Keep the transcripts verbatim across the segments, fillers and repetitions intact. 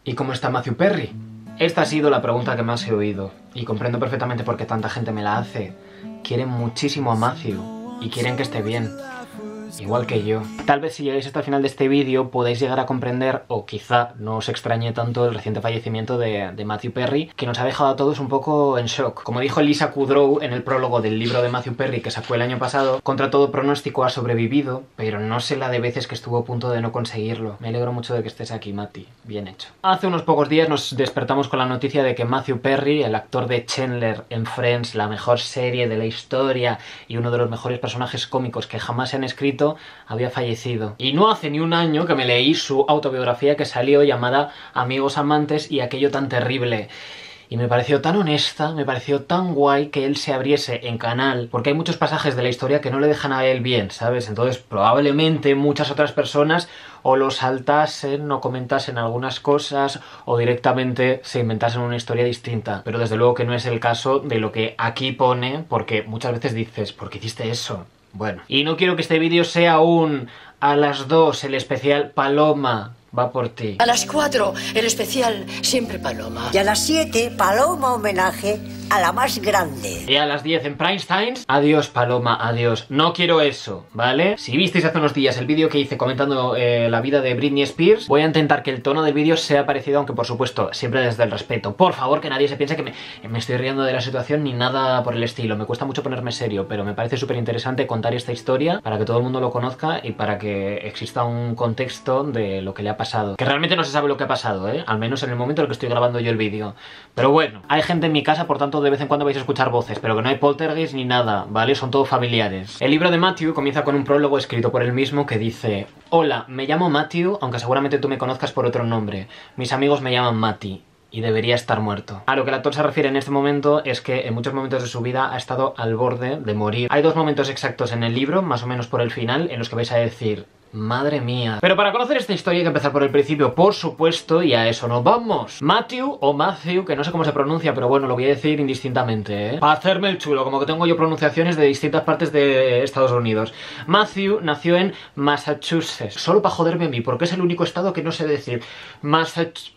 ¿Y cómo está Matthew Perry? Esta ha sido la pregunta que más he oído, y comprendo perfectamente por qué tanta gente me la hace. Quieren muchísimo a Matthew, y quieren que esté bien. Igual que yo. Tal vez si llegáis hasta el final de este vídeo podáis llegar a comprender, o quizá no os extrañe tanto, el reciente fallecimiento de, de Matthew Perry, que nos ha dejado a todos un poco en shock. Como dijo Lisa Kudrow en el prólogo del libro de Matthew Perry que sacó el año pasado, contra todo pronóstico ha sobrevivido, pero no sé la de veces que estuvo a punto de no conseguirlo. Me alegro mucho de que estés aquí, Matty. Bien hecho. Hace unos pocos días nos despertamos con la noticia de que Matthew Perry, el actor de Chandler en Friends, la mejor serie de la historia y uno de los mejores personajes cómicos que jamás se han escrito, había fallecido. Y no hace ni un año que me leí su autobiografía que salió llamada Amigos Amantes y aquello tan terrible. Y me pareció tan honesta, me pareció tan guay que él se abriese en canal, porque hay muchos pasajes de la historia que no le dejan a él bien, ¿sabes? Entonces probablemente muchas otras personas o lo saltasen, no comentasen algunas cosas, o directamente se inventasen una historia distinta. Pero desde luego que no es el caso de lo que aquí pone, porque muchas veces dices, ¿por qué hiciste eso? Bueno, y no quiero que este vídeo sea un a las dos, el especial Paloma va por ti. A las cuatro, el especial Siempre Paloma. Y a las siete, Paloma homenaje a la más grande. Y a las diez en Primetimes, adiós Paloma, adiós. No quiero eso, ¿vale? Si visteis hace unos días el vídeo que hice comentando eh, la vida de Britney Spears, voy a intentar que el tono del vídeo sea parecido, aunque por supuesto, siempre desde el respeto. Por favor, que nadie se piense que me, me estoy riendo de la situación ni nada por el estilo. Me cuesta mucho ponerme serio, pero me parece súper interesante contar esta historia para que todo el mundo lo conozca y para que exista un contexto de lo que le ha pasado. Que realmente no se sabe lo que ha pasado, ¿eh? Al menos en el momento en el que estoy grabando yo el vídeo. Pero bueno, hay gente en mi casa, por tanto de vez en cuando vais a escuchar voces, pero que no hay poltergeist ni nada, ¿vale? Son todos familiares. El libro de Matthew comienza con un prólogo escrito por él mismo que dice: hola, me llamo Matthew, aunque seguramente tú me conozcas por otro nombre. Mis amigos me llaman Matty y debería estar muerto. A lo que el actor se refiere en este momento es que en muchos momentos de su vida ha estado al borde de morir. Hay dos momentos exactos en el libro, más o menos por el final, en los que vais a decir: madre mía. Pero para conocer esta historia hay que empezar por el principio, por supuesto, y a eso nos vamos. Matthew, o Matthew, que no sé cómo se pronuncia, pero bueno, lo voy a decir indistintamente, ¿eh? Para hacerme el chulo, como que tengo yo pronunciaciones de distintas partes de Estados Unidos. Matthew nació en Massachusetts. Solo para joderme a mí, porque es el único estado que no sé decir. Massachusetts.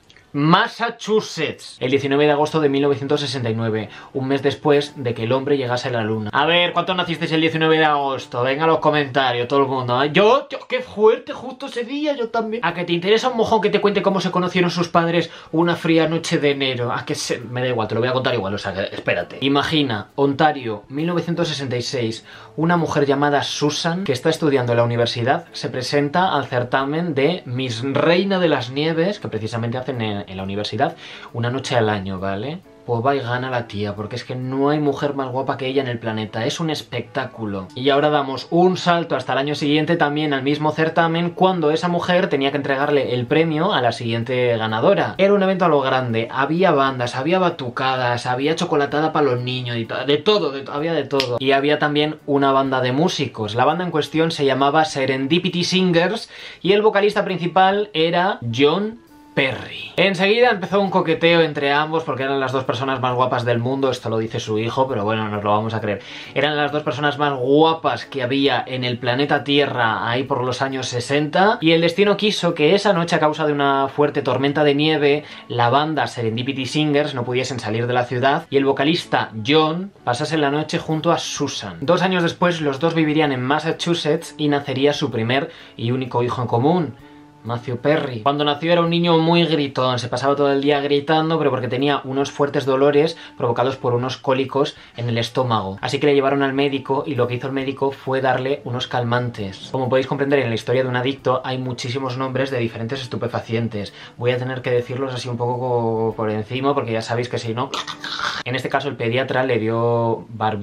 Massachusetts, el diecinueve de agosto de mil novecientos sesenta y nueve, un mes después de que el hombre llegase a la luna. A ver, ¿cuántos nacisteis el diecinueve de agosto? Venga a los comentarios, todo el mundo, ¿eh? Yo, yo, qué fuerte, justo ese día, yo también. ¿A que te interesa un mojón que te cuente cómo se conocieron sus padres una fría noche de enero? A que se... me da igual, te lo voy a contar igual, o sea, que, espérate. Imagina, Ontario, mil novecientos sesenta y seis, una mujer llamada Susan, que está estudiando en la universidad, se presenta al certamen de Miss Reina de las Nieves, que precisamente hacen en en la universidad una noche al año, ¿vale? Pues va y gana la tía, porque es que no hay mujer más guapa que ella en el planeta, es un espectáculo. Y ahora damos un salto hasta el año siguiente también al mismo certamen, cuando esa mujer tenía que entregarle el premio a la siguiente ganadora. Era un evento a lo grande, había bandas, había batucadas, había chocolatada para los niños, y de todo, de, había de todo. Y había también una banda de músicos. La banda en cuestión se llamaba Serendipity Singers y el vocalista principal era John Perry. Enseguida empezó un coqueteo entre ambos porque eran las dos personas más guapas del mundo, esto lo dice su hijo, pero bueno, nos lo vamos a creer. Eran las dos personas más guapas que había en el planeta Tierra ahí por los años sesenta, y el destino quiso que esa noche, a causa de una fuerte tormenta de nieve, la banda Serendipity Singers no pudiesen salir de la ciudad y el vocalista John pasase la noche junto a Susan. Dos años después los dos vivirían en Massachusetts y nacería su primer y único hijo en común, Matthew Perry. Cuando nació era un niño muy gritón, se pasaba todo el día gritando, pero porque tenía unos fuertes dolores provocados por unos cólicos en el estómago. Así que le llevaron al médico y lo que hizo el médico fue darle unos calmantes. Como podéis comprender, en la historia de un adicto hay muchísimos nombres de diferentes estupefacientes. Voy a tener que decirlos así un poco por encima, porque ya sabéis que si no... En este caso el pediatra le dio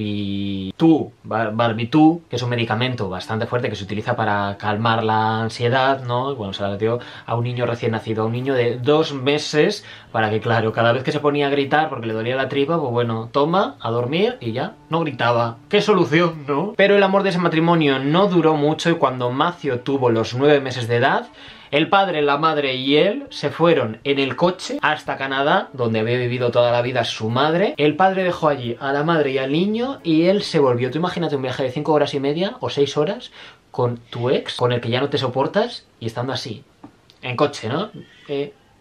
Barbitu, Bar Barbitu, que es un medicamento bastante fuerte que se utiliza para calmar la ansiedad, ¿no? Y bueno, se la dio a un niño recién nacido, a un niño de dos meses, para que, claro, cada vez que se ponía a gritar porque le dolía la tripa, pues bueno, toma, a dormir y ya, no gritaba. ¡Qué solución!, ¿no? Pero el amor de ese matrimonio no duró mucho y cuando Matthew tuvo los nueve meses de edad, el padre, la madre y él se fueron en el coche hasta Canadá, donde había vivido toda la vida su madre. El padre dejó allí a la madre y al niño y él se volvió. Tú imagínate un viaje de cinco horas y media o seis horas con tu ex, con el que ya no te soportas y estando así, en coche, ¿no? Eh,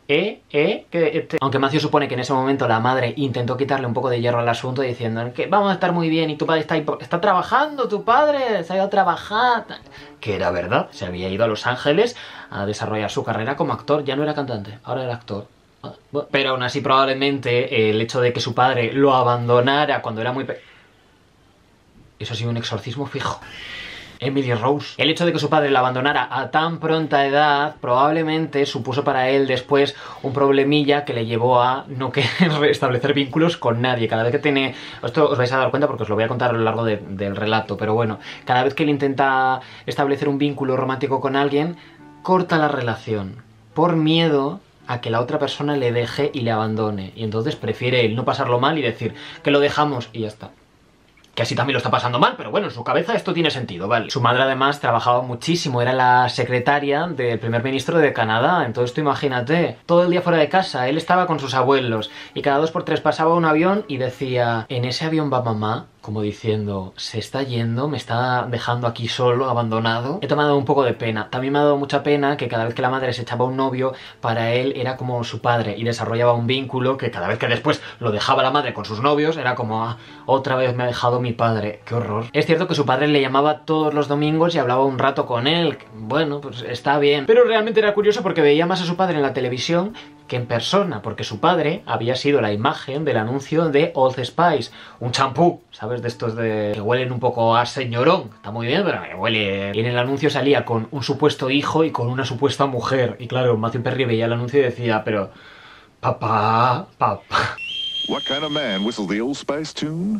¿Eh? ¿Eh? Que este... Aunque Matthew supone que en ese momento la madre intentó quitarle un poco de hierro al asunto diciendo que vamos a estar muy bien y tu padre está, está trabajando, tu padre se ha ido a trabajar. Que era verdad, se había ido a Los Ángeles a desarrollar su carrera como actor, ya no era cantante, ahora era actor. Pero aún así probablemente el hecho de que su padre lo abandonara cuando era muy... Pe... Eso ha sido un exorcismo fijo. Emily Rose. El hecho de que su padre la abandonara a tan pronta edad probablemente supuso para él después un problemilla que le llevó a no querer restablecer vínculos con nadie. Cada vez que tiene... Esto os vais a dar cuenta porque os lo voy a contar a lo largo de, del relato, pero bueno, cada vez que él intenta establecer un vínculo romántico con alguien, corta la relación por miedo a que la otra persona le deje y le abandone. Y entonces prefiere él no pasarlo mal y decir que lo dejamos y ya está. Que así también lo está pasando mal, pero bueno, en su cabeza esto tiene sentido, ¿vale? Su madre además trabajaba muchísimo, era la secretaria del primer ministro de Canadá, entonces tú imagínate, todo el día fuera de casa, él estaba con sus abuelos y cada dos por tres pasaba un avión y decía, ¿en ese avión va mamá? Como diciendo, se está yendo, me está dejando aquí solo, abandonado. He tomado un poco de pena. También me ha dado mucha pena que cada vez que la madre se echaba un novio, para él era como su padre y desarrollaba un vínculo que cada vez que después lo dejaba la madre con sus novios, era como, ah, otra vez me ha dejado mi padre, qué horror. Es cierto que su padre le llamaba todos los domingos y hablaba un rato con él. Bueno, pues está bien. Pero realmente era curioso porque veía más a su padre en la televisión que en persona, porque su padre había sido la imagen del anuncio de Old Spice, un champú, ¿sabes? De estos de que huelen un poco a señorón, está muy bien, pero me huele... Y en el anuncio salía con un supuesto hijo y con una supuesta mujer, y claro, Matthew Perry veía el anuncio y decía, pero... Papá, papá... What kind of man whistled the Old Spice tune?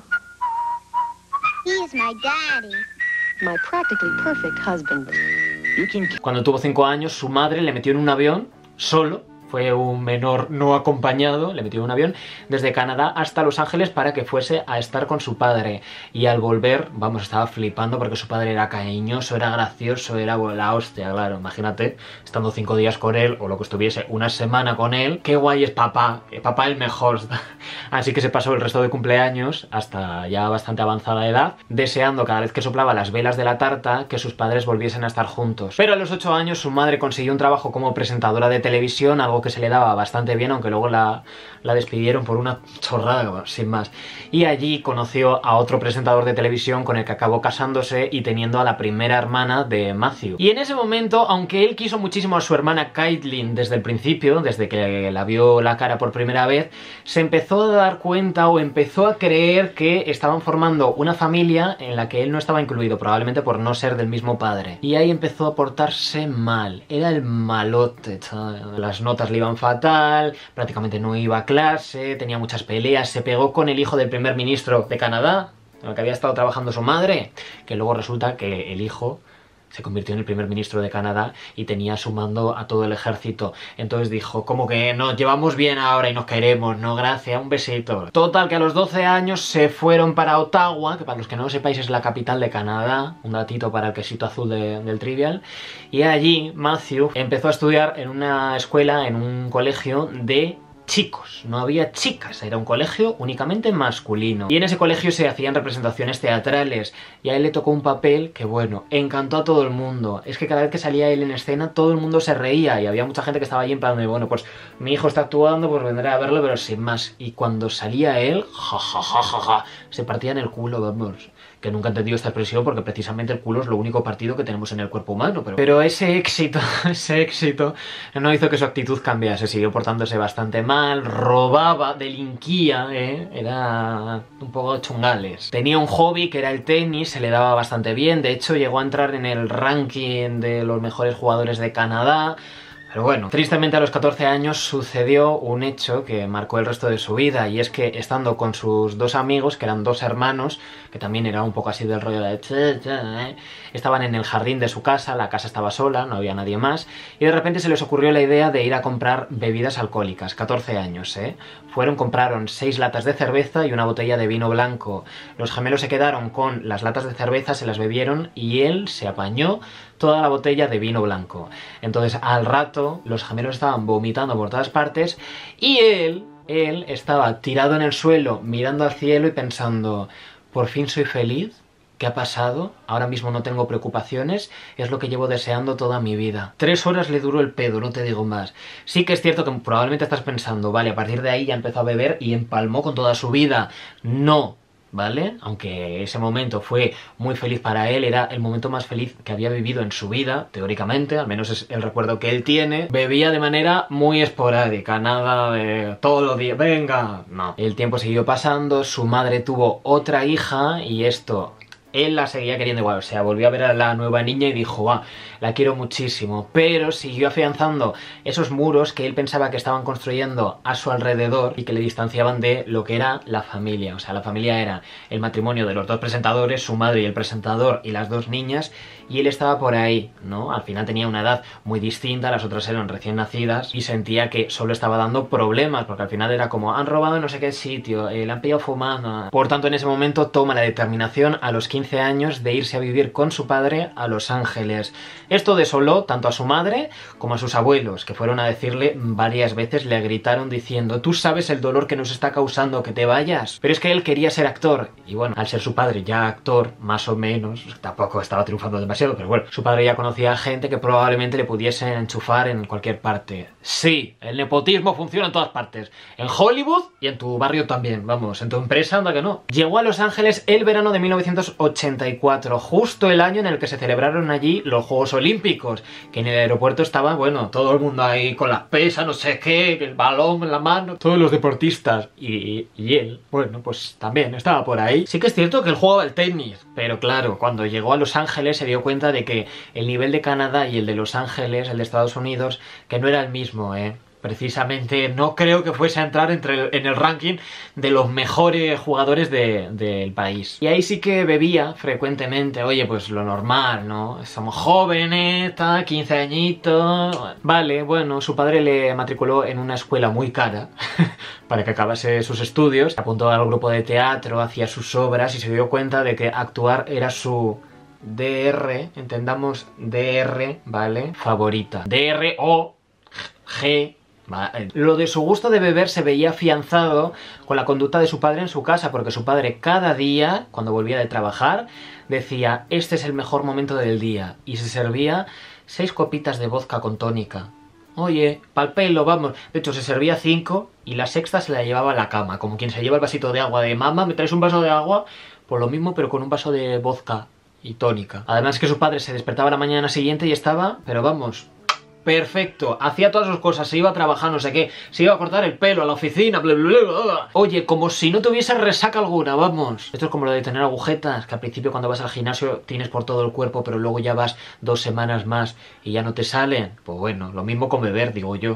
He's my daddy. My practically perfect husband. You can... Cuando tuvo cinco años, su madre le metió en un avión, solo... Fue un menor no acompañado, le metió en un avión desde Canadá hasta Los Ángeles para que fuese a estar con su padre. Y al volver, vamos, estaba flipando porque su padre era cariñoso, era gracioso, era la hostia, claro. Imagínate, estando cinco días con él, o lo que estuviese, una semana con él. Qué guay es papá, papá el mejor. Así que se pasó el resto de cumpleaños, hasta ya bastante avanzada edad, deseando cada vez que soplaba las velas de la tarta que sus padres volviesen a estar juntos. Pero a los ocho años su madre consiguió un trabajo como presentadora de televisión, algo que se le daba bastante bien, aunque luego la, la despidieron por una chorrada, sin más. Y allí conoció a otro presentador de televisión con el que acabó casándose y teniendo a la primera hermana de Matthew. Y en ese momento, aunque él quiso muchísimo a su hermana Caitlin desde el principio, desde que la vio la cara por primera vez, se empezó a dar cuenta o empezó a creer que estaban formando una familia en la que él no estaba incluido, probablemente por no ser del mismo padre. Y ahí empezó a portarse mal. Era el malote, ¿sabes? Las notas le iban fatal, prácticamente no iba a clase, tenía muchas peleas, se pegó con el hijo del primer ministro de Canadá, con el que había estado trabajando su madre, que luego resulta que el hijo se convirtió en el primer ministro de Canadá y tenía a su mando a todo el ejército. Entonces dijo, como que nos llevamos bien ahora y nos queremos, no gracias, un besito. Total, que a los doce años se fueron para Ottawa, que para los que no lo sepáis es la capital de Canadá, un datito para el quesito azul de, del Trivial, y allí Matthew empezó a estudiar en una escuela, en un colegio de chicos, no había chicas, era un colegio únicamente masculino. Y en ese colegio se hacían representaciones teatrales y a él le tocó un papel que, bueno, encantó a todo el mundo. Es que cada vez que salía él en escena todo el mundo se reía y había mucha gente que estaba allí en plan de, bueno, pues mi hijo está actuando, pues vendré a verlo, pero sin más. Y cuando salía él, ja, ja, ja, ja, ja, se partían el culo, vamos. Que nunca he entendido esta expresión porque precisamente el culo es lo único partido que tenemos en el cuerpo humano. Pero, pero ese éxito, ese éxito no hizo que su actitud cambiase. Siguió portándose bastante mal, robaba, delinquía, ¿eh? Era un poco chungales. Tenía un hobby que era el tenis, se le daba bastante bien. De hecho, llegó a entrar en el ranking de los mejores jugadores de Canadá. Pero bueno, tristemente a los catorce años sucedió un hecho que marcó el resto de su vida, y es que estando con sus dos amigos, que eran dos hermanos, que también era un poco así del rollo de... ¿eh? Estaban en el jardín de su casa, la casa estaba sola, no había nadie más, y de repente se les ocurrió la idea de ir a comprar bebidas alcohólicas, catorce años, ¿eh? Fueron, compraron seis latas de cerveza y una botella de vino blanco. Los gemelos se quedaron con las latas de cerveza, se las bebieron y él se apañó toda la botella de vino blanco. Entonces al rato los gemelos estaban vomitando por todas partes y él, él estaba tirado en el suelo mirando al cielo y pensando, ¿por fin soy feliz? ¿Qué ha pasado? Ahora mismo no tengo preocupaciones, es lo que llevo deseando toda mi vida. Tres horas le duró el pedo, no te digo más. Sí que es cierto que probablemente estás pensando, vale, a partir de ahí ya empezó a beber y empalmó con toda su vida. No, ¿vale? Aunque ese momento fue muy feliz para él, era el momento más feliz que había vivido en su vida, teóricamente, al menos es el recuerdo que él tiene. Bebía de manera muy esporádica, nada de todos los días, venga, no. El tiempo siguió pasando, su madre tuvo otra hija y esto... Él la seguía queriendo igual, o sea, volvió a ver a la nueva niña y dijo, ah, la quiero muchísimo, pero siguió afianzando esos muros que él pensaba que estaban construyendo a su alrededor y que le distanciaban de lo que era la familia. O sea, la familia era el matrimonio de los dos presentadores, su madre y el presentador y las dos niñas, y él estaba por ahí, ¿no? Al final tenía una edad muy distinta, las otras eran recién nacidas y sentía que solo estaba dando problemas, porque al final era como, han robado en no sé qué sitio, eh, le han pillado fumando. Por tanto, en ese momento toma la determinación a los quince años de irse a vivir con su padre a Los Ángeles. Esto desoló tanto a su madre como a sus abuelos, que fueron a decirle varias veces, le gritaron diciendo, tú sabes el dolor que nos está causando que te vayas. Pero es que él quería ser actor, y bueno, al ser su padre ya actor, más o menos, tampoco estaba triunfando demasiado, pero bueno, su padre ya conocía a gente que probablemente le pudiese enchufar en cualquier parte. Sí, el nepotismo funciona en todas partes, en Hollywood y en tu barrio también, vamos, en tu empresa anda que no. Llegó a Los Ángeles el verano de mil novecientos ochenta y cuatro, justo el año en el que se celebraron allí los Juegos Olímpicos, que en el aeropuerto estaba, bueno, todo el mundo ahí con las pesas, no sé qué, el balón en la mano, todos los deportistas, y, y él, bueno, pues también estaba por ahí. Sí que es cierto que él jugaba al tenis, pero claro, cuando llegó a Los Ángeles se dio cuenta de que el nivel de Canadá y el de Los Ángeles, el de Estados Unidos, que no era el mismo, eh. Precisamente no creo que fuese a entrar entre el, en el ranking de los mejores jugadores del de, país. Y ahí sí que bebía frecuentemente, oye, pues lo normal, ¿no? Somos jóvenes, ta, quince añitos... Vale, bueno, su padre le matriculó en una escuela muy cara para que acabase sus estudios. Apuntó al grupo de teatro, hacía sus obras y se dio cuenta de que actuar era su... D R, entendamos D R, ¿vale? Favorita. D R O G. Vale. Lo de su gusto de beber se veía afianzado con la conducta de su padre en su casa, porque su padre cada día, cuando volvía de trabajar, decía, este es el mejor momento del día, y se servía seis copitas de vodka con tónica. Oye, pa'l pelo, vamos. De hecho, se servía cinco y la sexta se la llevaba a la cama, como quien se lleva el vasito de agua de mamá, ¿me traes un vaso de agua? Pues lo mismo, pero con un vaso de vodka y tónica. Además que su padre se despertaba la mañana siguiente y estaba, pero vamos... perfecto, hacía todas sus cosas, se iba a trabajar, no sé qué, se iba a cortar el pelo, a la oficina, bla, bla, bla, bla. Oye, como si no tuviese resaca alguna, vamos. Esto es como lo de tener agujetas, que al principio cuando vas al gimnasio tienes por todo el cuerpo, pero luego ya vas dos semanas más y ya no te salen. Pues bueno, lo mismo con beber, digo yo.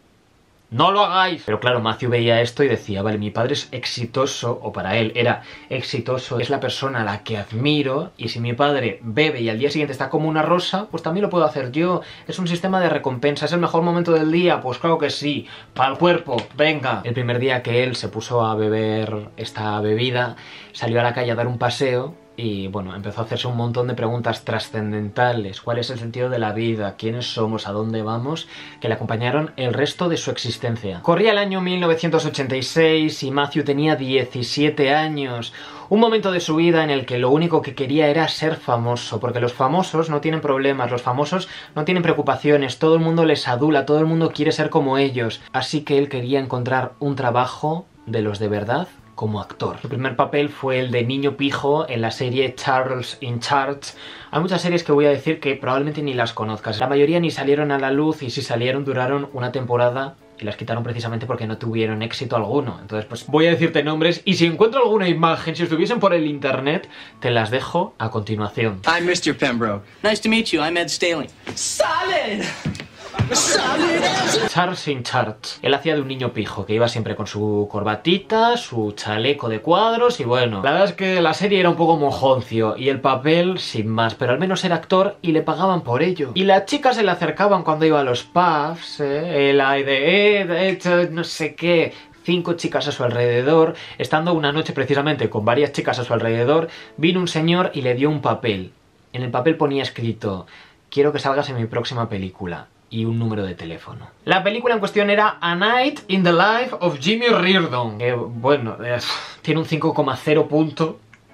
¡No lo hagáis! Pero claro, Matthew veía esto y decía, vale, mi padre es exitoso, o para él era exitoso, es la persona a la que admiro, y si mi padre bebe y al día siguiente está como una rosa, pues también lo puedo hacer yo. Es un sistema de recompensa, ¿es el mejor momento del día? Pues claro que sí, para el cuerpo, venga. El primer día que él se puso a beber esta bebida, salió a la calle a dar un paseo, y bueno, empezó a hacerse un montón de preguntas trascendentales. ¿Cuál es el sentido de la vida? ¿Quiénes somos? ¿A dónde vamos? Que le acompañaron el resto de su existencia. Corría el año mil novecientos ochenta y seis y Matthew tenía diecisiete años. Un momento de su vida en el que lo único que quería era ser famoso, porque los famosos no tienen problemas, los famosos no tienen preocupaciones, todo el mundo les adula, todo el mundo quiere ser como ellos. Así que él quería encontrar un trabajo de los de verdad como actor. Su primer papel fue el de niño pijo en la serie Charles in Charge. Hay muchas series que voy a decir que probablemente ni las conozcas. La mayoría ni salieron a la luz y si salieron duraron una temporada y las quitaron precisamente porque no tuvieron éxito alguno. Entonces pues voy a decirte nombres y si encuentro alguna imagen, si estuviesen por el internet, te las dejo a continuación. I'm mister Pembroke. Nice to meet you, I'm Ed Staley. ¡Solid! Charles in Charge. Él hacía de un niño pijo que iba siempre con su corbatita, su chaleco de cuadros y bueno, la verdad es que la serie era un poco mojoncio y el papel sin más, pero al menos era actor y le pagaban por ello. Y las chicas se le acercaban cuando iba a los pubs, ¿eh? El ay de Ed, no sé qué... Cinco chicas a su alrededor. Estando una noche precisamente con varias chicas a su alrededor, vino un señor y le dio un papel. En el papel ponía escrito: quiero que salgas en mi próxima película. Y un número de teléfono. La película en cuestión era A Night in the Life of Jimmy Reardon. Que, bueno, eh, tiene un cinco coma cero punto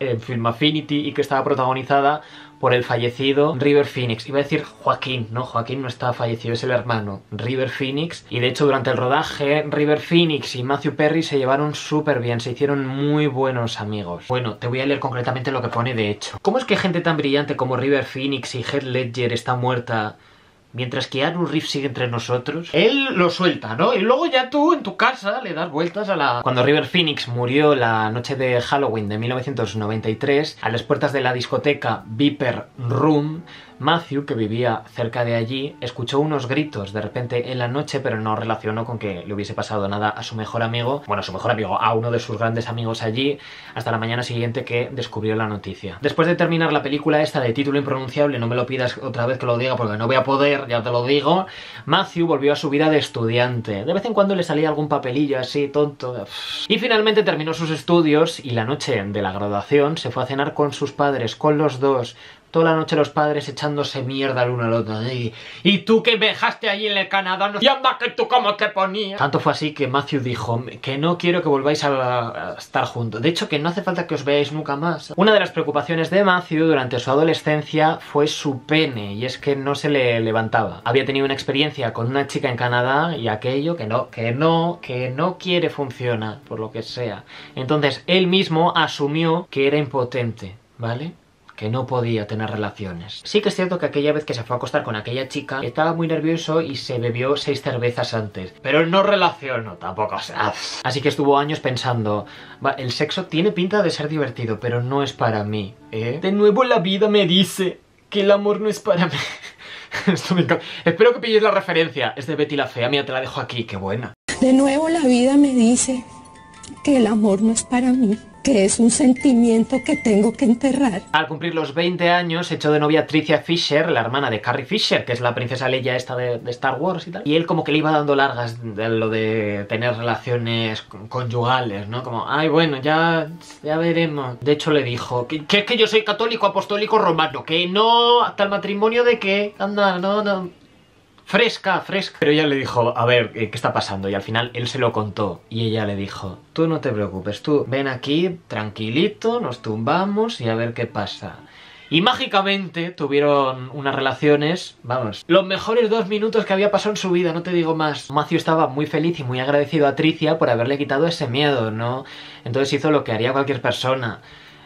en Film Affinity y que estaba protagonizada por el fallecido River Phoenix. Iba a decir Joaquín, no, Joaquín no está fallecido, es el hermano, River Phoenix. Y de hecho durante el rodaje River Phoenix y Matthew Perry se llevaron súper bien, se hicieron muy buenos amigos. Bueno, te voy a leer concretamente lo que pone de hecho. ¿Cómo es que gente tan brillante como River Phoenix y Heath Ledger está muerta mientras que Keanu Reeves sigue entre nosotros? Él lo suelta, ¿no? Y luego ya tú en tu casa le das vueltas a la... Cuando River Phoenix murió la noche de Halloween de mil novecientos noventa y tres, a las puertas de la discoteca Viper Room, Matthew, que vivía cerca de allí, escuchó unos gritos de repente en la noche, pero no relacionó con que le hubiese pasado nada a su mejor amigo, bueno, a su mejor amigo, a uno de sus grandes amigos allí, hasta la mañana siguiente que descubrió la noticia. Después de terminar la película esta de título impronunciable, no me lo pidas otra vez que lo diga porque no voy a poder, ya te lo digo, Matthew volvió a su vida de estudiante. De vez en cuando le salía algún papelillo así, tonto. Y finalmente terminó sus estudios y la noche de la graduación se fue a cenar con sus padres, con los dos. Toda la noche los padres echándose mierda el uno al otro. Y, y tú que me dejaste allí en el Canadá, no... y anda que tú como te ponías. Tanto fue así que Matthew dijo que no quiero que volváis a, a estar juntos. De hecho, que no hace falta que os veáis nunca más. Una de las preocupaciones de Matthew durante su adolescencia fue su pene, y es que no se le levantaba. Había tenido una experiencia con una chica en Canadá y aquello que no, que no, que no quiere funcionar, por lo que sea. Entonces, él mismo asumió que era impotente, ¿vale? Que no podía tener relaciones. Sí que es cierto que aquella vez que se fue a acostar con aquella chica estaba muy nervioso y se bebió seis cervezas antes. Pero él no relacionó tampoco, o sea... Así que estuvo años pensando, va, el sexo tiene pinta de ser divertido, pero no es para mí, ¿eh? De nuevo la vida me dice que el amor no es para mí. Esto me encanta. Espero que pilléis la referencia. Es de Betty la Fea, mira, te la dejo aquí, qué buena. De nuevo la vida me dice que el amor no es para mí, que es un sentimiento que tengo que enterrar. Al cumplir los veinte años, se echó de novia a Tricia Fisher, la hermana de Carrie Fisher, que es la princesa Leia esta de, de Star Wars y tal. Y él como que le iba dando largas de lo de tener relaciones conyugales, ¿no? Como, ay, bueno, ya, ya veremos. De hecho le dijo, que, que es que yo soy católico apostólico romano, que no, hasta el matrimonio de que, anda, no, no... Fresca, fresca. Pero ella le dijo, a ver, ¿qué está pasando? Y al final él se lo contó. Y ella le dijo, tú no te preocupes, tú ven aquí, tranquilito, nos tumbamos y a ver qué pasa. Y mágicamente tuvieron unas relaciones, vamos, los mejores dos minutos que había pasado en su vida, no te digo más. Matthew estaba muy feliz y muy agradecido a Tricia por haberle quitado ese miedo, ¿no? Entonces hizo lo que haría cualquier persona.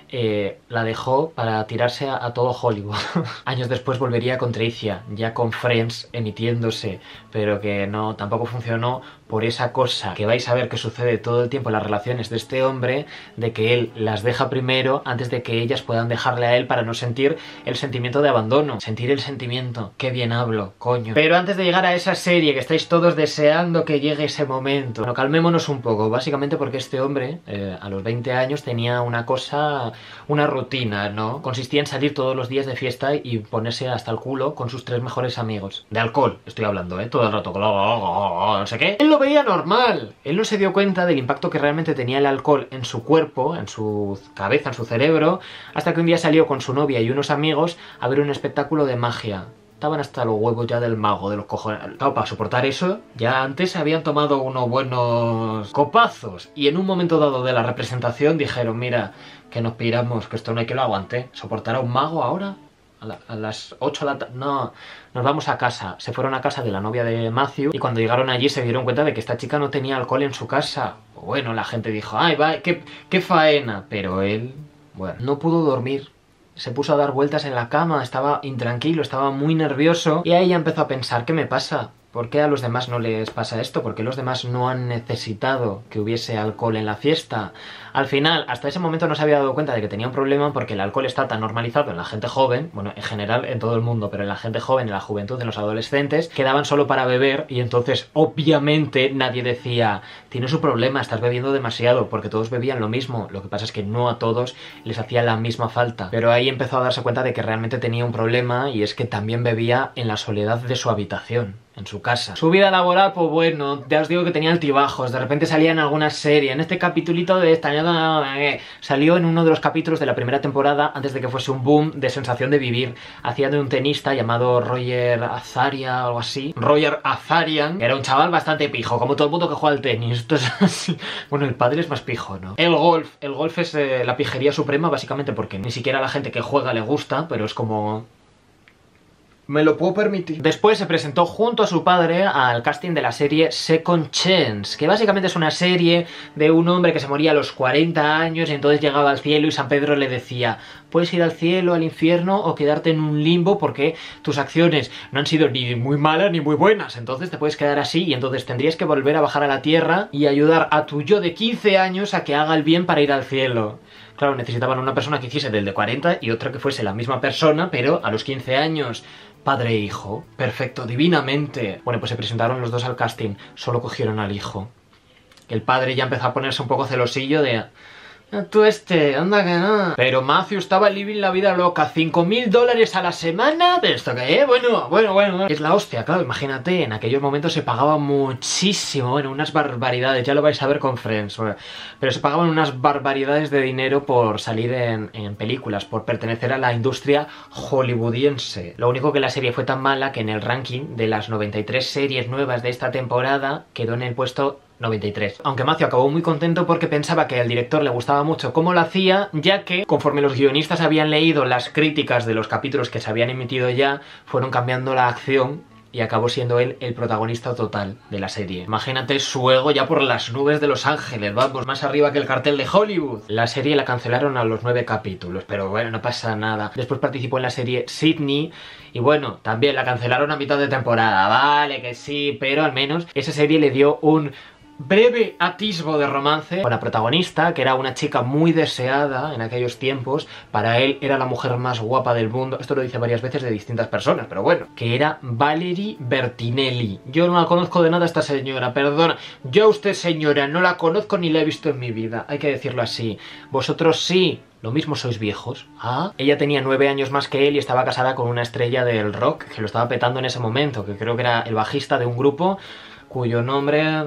Eh, la dejó para tirarse a, a todo Hollywood. Años después volvería con Tricia, ya con Friends emitiéndose, pero que no, tampoco funcionó por esa cosa que vais a ver que sucede todo el tiempo en las relaciones de este hombre, de que él las deja primero antes de que ellas puedan dejarle a él para no sentir el sentimiento de abandono. Sentir el sentimiento. Qué bien hablo, coño. Pero antes de llegar a esa serie que estáis todos deseando que llegue ese momento, bueno, calmémonos un poco, básicamente porque este hombre, eh, a los veinte años, tenía una cosa, una rutina, ¿no? Consistía en salir todos los días de fiesta y ponerse hasta el culo con sus tres mejores amigos. De alcohol, estoy hablando, ¿eh? Todo el rato, no sé qué. Él lo veía normal. Él no se dio cuenta del impacto que realmente tenía el alcohol en su cuerpo, en su cabeza, en su cerebro, hasta que un día salió con su novia y unos amigos a ver un espectáculo de magia. Estaban hasta los huevos ya del mago, de los cojones. Claro, para soportar eso, ya antes habían tomado unos buenos copazos. Y en un momento dado de la representación dijeron, mira, que nos piramos, que esto no hay que lo aguante. ¿Soportar a un mago ahora? A, la, a las ocho de la tarde... No, nos vamos a casa. Se fueron a casa de la novia de Matthew y cuando llegaron allí se dieron cuenta de que esta chica no tenía alcohol en su casa. Bueno, la gente dijo, ay, va, qué, qué faena. Pero él, bueno, no pudo dormir. Se puso a dar vueltas en la cama, estaba intranquilo, estaba muy nervioso. Y ahí empezó a pensar, ¿qué me pasa? ¿Por qué a los demás no les pasa esto? ¿Por qué los demás no han necesitado que hubiese alcohol en la fiesta? Al final, hasta ese momento no se había dado cuenta de que tenía un problema porque el alcohol está tan normalizado en la gente joven, bueno, en general en todo el mundo, pero en la gente joven, en la juventud, en los adolescentes, que daban solo para beber y entonces, obviamente, nadie decía, tienes un problema, estás bebiendo demasiado, porque todos bebían lo mismo. Lo que pasa es que no a todos les hacía la misma falta. Pero ahí empezó a darse cuenta de que realmente tenía un problema y es que también bebía en la soledad de su habitación. en su casa. Su vida laboral, pues bueno, ya os digo que tenía altibajos, de repente salía en alguna serie. En este capítulito de esta eh, salió en uno de los capítulos de la primera temporada, antes de que fuese un boom de Sensación de Vivir. Hacía de un tenista llamado Roger Azaria o algo así. Roger Azarian, que era un chaval bastante pijo, como todo el mundo que juega al tenis. Esto es así. Bueno, el padre es más pijo, ¿no? El golf, el golf es eh, la pijería suprema, básicamente porque ni siquiera a la gente que juega le gusta, pero es como... me lo puedo permitir. Después se presentó junto a su padre al casting de la serie Second Chance, que básicamente es una serie de un hombre que se moría a los cuarenta años y entonces llegaba al cielo y San Pedro le decía: puedes ir al cielo, al infierno o quedarte en un limbo porque tus acciones no han sido ni muy malas ni muy buenas, entonces te puedes quedar así y entonces tendrías que volver a bajar a la tierra y ayudar a tu yo de quince años a que haga el bien para ir al cielo. Claro, necesitaban una persona que hiciese del de cuarenta y otra que fuese la misma persona, pero a los quince años. Padre e hijo. Perfecto, divinamente. Bueno, pues se presentaron los dos al casting. Solo cogieron al hijo. El padre ya empezó a ponerse un poco celosillo de... tú este, anda que no. Pero Matthew estaba living la vida loca. cinco mil dólares a la semana. ¿Pero esto qué es? Bueno, bueno, bueno. Es la hostia, claro, imagínate. En aquellos momentos se pagaba muchísimo. Bueno, unas barbaridades. Ya lo vais a ver con Friends. Bueno, pero se pagaban unas barbaridades de dinero por salir en, en películas, por pertenecer a la industria hollywoodiense. Lo único que la serie fue tan mala que en el ranking de las noventa y tres series nuevas de esta temporada quedó en el puesto noventa y tres. Aunque Matthew acabó muy contento porque pensaba que al director le gustaba mucho cómo lo hacía, ya que conforme los guionistas habían leído las críticas de los capítulos que se habían emitido ya, fueron cambiando la acción y acabó siendo él el protagonista total de la serie. Imagínate su ego ya por las nubes de Los Ángeles, vamos, más arriba que el cartel de Hollywood. La serie la cancelaron a los nueve capítulos, pero bueno, no pasa nada. Después participó en la serie Sydney y bueno, también la cancelaron a mitad de temporada, vale que sí, pero al menos esa serie le dio un breve atisbo de romance con la protagonista, que era una chica muy deseada en aquellos tiempos. Para él era la mujer más guapa del mundo. Esto lo dice varias veces de distintas personas, pero bueno, que era Valerie Bertinelli. Yo no la conozco de nada esta señora, perdona. Yo a usted, señora, no la conozco ni la he visto en mi vida, hay que decirlo así. Vosotros sí, lo mismo sois viejos. Ah, ella tenía nueve años más que él y estaba casada con una estrella del rock que lo estaba petando en ese momento, que creo que era el bajista de un grupo cuyo nombre...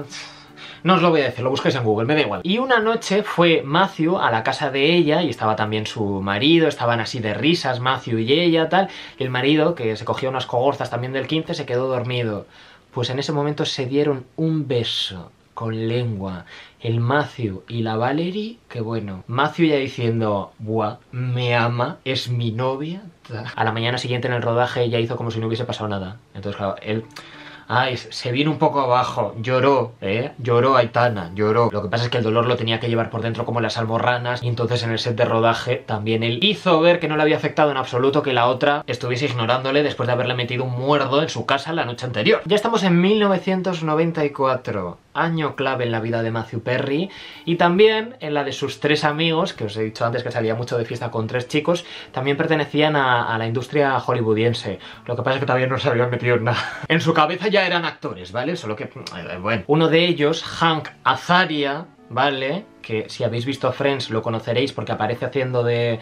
no os lo voy a decir, lo busquéis en Google, me da igual. Y una noche fue Matthew a la casa de ella y estaba también su marido, estaban así de risas Matthew y ella, tal. Y el marido, que se cogió unas cogorzas también del quince, se quedó dormido. Pues en ese momento se dieron un beso con lengua, el Matthew y la Valerie, que bueno, Matthew ya diciendo, buah, me ama, es mi novia. A la mañana siguiente en el rodaje ya hizo como si no hubiese pasado nada. Entonces claro, él... ay, se vino un poco abajo, lloró, ¿eh? Lloró Aitana, lloró. Lo que pasa es que el dolor lo tenía que llevar por dentro como las almorranas y entonces en el set de rodaje también él hizo ver que no le había afectado en absoluto que la otra estuviese ignorándole después de haberle metido un muerdo en su casa la noche anterior. Ya estamos en mil novecientos noventa y cuatro, año clave en la vida de Matthew Perry y también en la de sus tres amigos, que os he dicho antes que salía mucho de fiesta con tres chicos, también pertenecían a, a la industria hollywoodiense. Lo que pasa es que todavía no se habían metido en nada. En su cabeza ya eran actores, ¿vale? Solo que, bueno. Uno de ellos, Hank Azaria, ¿vale? Que si habéis visto Friends lo conoceréis porque aparece haciendo de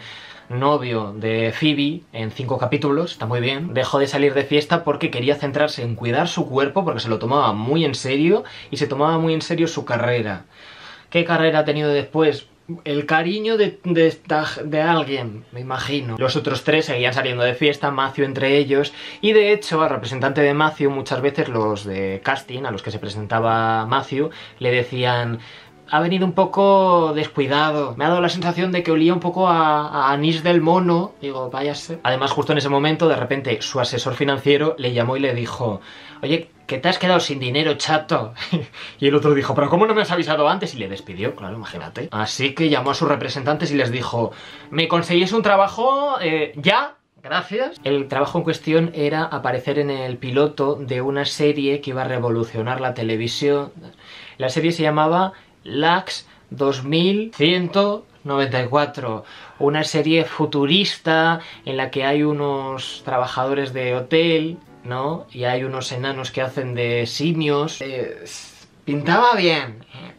novio de Phoebe en cinco capítulos, está muy bien. Dejó de salir de fiesta porque quería centrarse en cuidar su cuerpo porque se lo tomaba muy en serio y se tomaba muy en serio su carrera. ¿Qué carrera ha tenido después? El cariño de, de, de alguien, me imagino. Los otros tres seguían saliendo de fiesta, Matthew entre ellos. Y de hecho, al representante de Matthew, muchas veces los de casting, a los que se presentaba Matthew, le decían... ha venido un poco descuidado. Me ha dado la sensación de que olía un poco a, a anís del mono. Digo, váyase. Además, justo en ese momento, de repente, su asesor financiero le llamó y le dijo... oye, que te has quedado sin dinero, chato. Y el otro dijo, pero ¿cómo no me has avisado antes? Y le despidió, claro, imagínate. Así que llamó a sus representantes y les dijo, ¿me conseguís un trabajo eh, ya? Gracias. El trabajo en cuestión era aparecer en el piloto de una serie que iba a revolucionar la televisión. La serie se llamaba Lax dos mil ciento noventa y cuatro, una serie futurista en la que hay unos trabajadores de hotel, ¿no? Y hay unos enanos que hacen de simios. Eh, pintaba bien,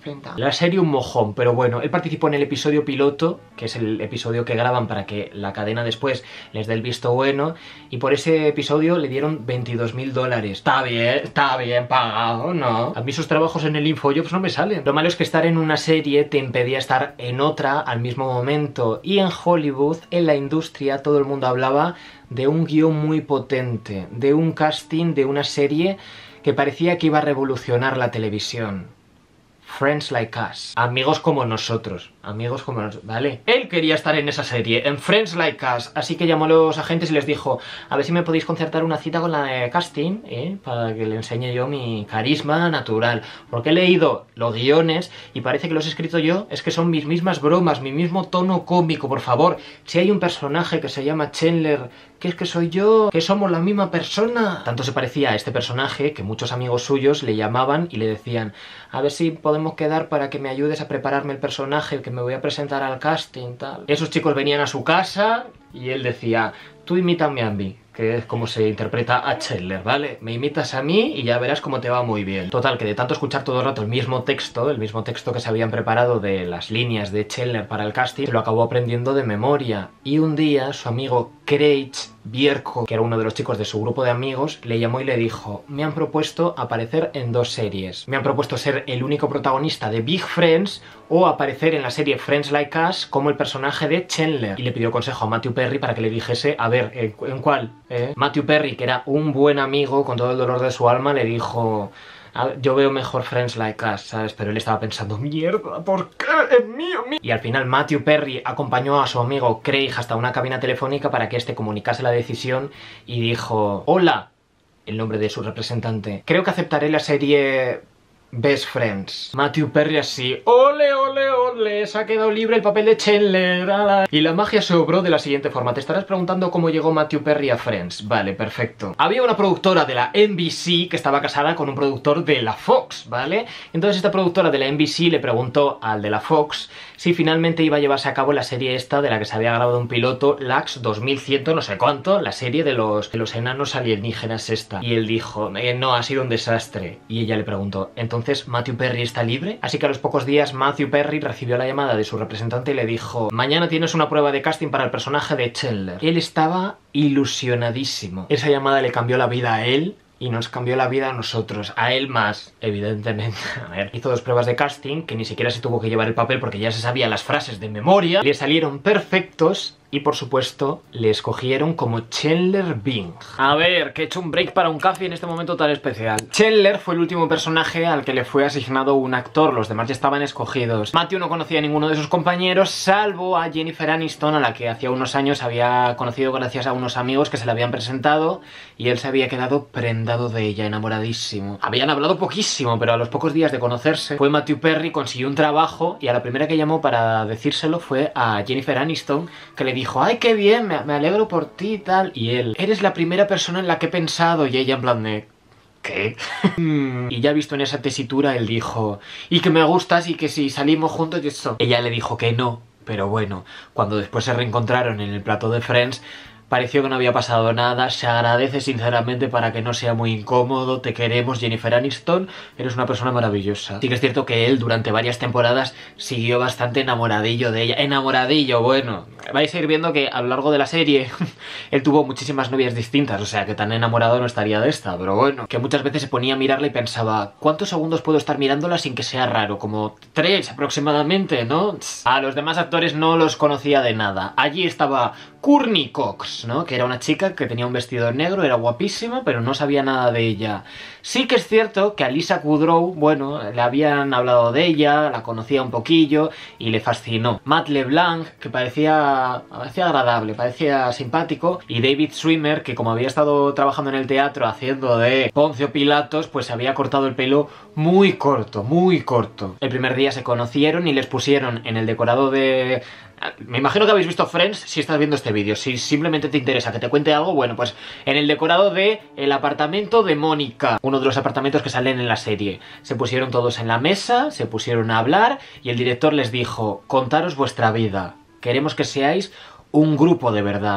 pinta. La serie un mojón, pero bueno, él participó en el episodio piloto, que es el episodio que graban para que la cadena después les dé el visto bueno, y por ese episodio le dieron veintidós mil dólares. Está bien, está bien pagado, ¿no? A mí sus trabajos en el Infojobs no me salen. Lo malo es que estar en una serie te impedía estar en otra al mismo momento, y en Hollywood, en la industria, todo el mundo hablaba de un guión muy potente, de un casting de una serie que parecía que iba a revolucionar la televisión. Friends Like Us. Amigos como nosotros. Amigos como nosotros, ¿vale? Él quería estar en esa serie, en Friends Like Us. Así que llamó a los agentes y les dijo: a ver si me podéis concertar una cita con la de casting, ¿eh? Para que le enseñe yo mi carisma natural. Porque he leído los guiones y parece que los he escrito yo. Es que son mis mismas bromas, mi mismo tono cómico. Por favor, si hay un personaje que se llama Chandler, que es que soy yo, que somos la misma persona. Tanto se parecía a este personaje que muchos amigos suyos le llamaban y le decían: a ver si podemos quedar para que me ayudes a prepararme el personaje, que me voy a presentar al casting, tal. Esos chicos venían a su casa y él decía: tú imítame a mí, que es como se interpreta a Chandler, ¿vale? Me imitas a mí y ya verás cómo te va muy bien. Total, que de tanto escuchar todo el rato el mismo texto, el mismo texto que se habían preparado de las líneas de Chandler para el casting, se lo acabó aprendiendo de memoria. Y un día su amigo Craig Bierko, que era uno de los chicos de su grupo de amigos, le llamó y le dijo: me han propuesto aparecer en dos series. Me han propuesto ser el único protagonista de Big Friends o aparecer en la serie Friends Like Us como el personaje de Chandler. Y le pidió consejo a Matthew Perry para que le dijese: a ver, ¿en, en cuál? ¿Eh? Matthew Perry, que era un buen amigo con todo el dolor de su alma, le dijo: a ver, yo veo mejor Friends Like Us, ¿sabes? Pero él estaba pensando: mierda, ¿por qué? Es mío, mío. Y al final Matthew Perry acompañó a su amigo Craig hasta una cabina telefónica para que éste comunicase la decisión y dijo: hola, el nombre de su representante, creo que aceptaré la serie Best Friends. Matthew Perry así: ole, ole, ole, se ha quedado libre el papel de Chandler. ¡Ala! Y la magia se obró de la siguiente forma. Te estarás preguntando cómo llegó Matthew Perry a Friends. Vale, perfecto. Había una productora de la N B C que estaba casada con un productor de la Fox, ¿vale? Entonces esta productora de la N B C le preguntó al de la Fox si finalmente iba a llevarse a cabo la serie esta de la que se había grabado un piloto, Lax dos mil cien no sé cuánto, la serie de los, de los enanos alienígenas esta. Y él dijo: eh, no, ha sido un desastre. Y ella le preguntó: entonces Entonces, ¿Matthew Perry está libre? Así que a los pocos días Matthew Perry recibió la llamada de su representante y le dijo: mañana tienes una prueba de casting para el personaje de Chandler. Él estaba ilusionadísimo. Esa llamada le cambió la vida a él y nos cambió la vida a nosotros, a él más, evidentemente. A ver, hizo dos pruebas de casting que ni siquiera se tuvo que llevar el papel porque ya se sabía las frases de memoria. Le salieron perfectos y por supuesto le escogieron como Chandler Bing. A ver, que he hecho un break para un café en este momento tan especial. Chandler fue el último personaje al que le fue asignado un actor, los demás ya estaban escogidos. Matthew no conocía a ninguno de sus compañeros, salvo a Jennifer Aniston, a la que hacía unos años había conocido gracias a unos amigos que se le habían presentado y él se había quedado prendado de ella, enamoradísimo. Habían hablado poquísimo, pero a los pocos días de conocerse fue Matthew Perry, consiguió un trabajo y a la primera que llamó para decírselo fue a Jennifer Aniston, que le dijo: dijo: ay, qué bien, me, me alegro por ti y tal. Y él: eres la primera persona en la que he pensado. Y ella en plan de: ¿qué? Y ya visto en esa tesitura, él dijo: y que me gustas y que si salimos juntos y eso. Ella le dijo que no, pero bueno, cuando después se reencontraron en el plató de Friends, pareció que no había pasado nada. Se agradece sinceramente, para que no sea muy incómodo. Te queremos, Jennifer Aniston. Eres una persona maravillosa. Sí que es cierto que él durante varias temporadas siguió bastante enamoradillo de ella. Enamoradillo, bueno. Vais a ir viendo que a lo largo de la serie él tuvo muchísimas novias distintas. O sea que tan enamorado no estaría de esta. Pero bueno, que muchas veces se ponía a mirarla y pensaba: ¿cuántos segundos puedo estar mirándola sin que sea raro? Como tres aproximadamente, ¿no? A los demás actores no los conocía de nada. Allí estaba Courtney Cox, ¿no? Que era una chica que tenía un vestido negro, era guapísima, pero no sabía nada de ella. Sí que es cierto que a Lisa Kudrow, bueno, le habían hablado de ella, la conocía un poquillo y le fascinó. Matt LeBlanc, que parecía, parecía agradable, parecía simpático, y David Schwimmer, que como había estado trabajando en el teatro haciendo de Poncio Pilatos, pues se había cortado el pelo muy corto, muy corto. El primer día se conocieron y les pusieron en el decorado de... Me imagino que habéis visto Friends si estás viendo este vídeo. Si simplemente te interesa que te cuente algo, bueno, pues en el decorado de el apartamento de Mónica, uno de los apartamentos que salen en la serie. Se pusieron todos en la mesa, se pusieron a hablar y el director les dijo: contaros vuestra vida, queremos que seáis un grupo de verdad.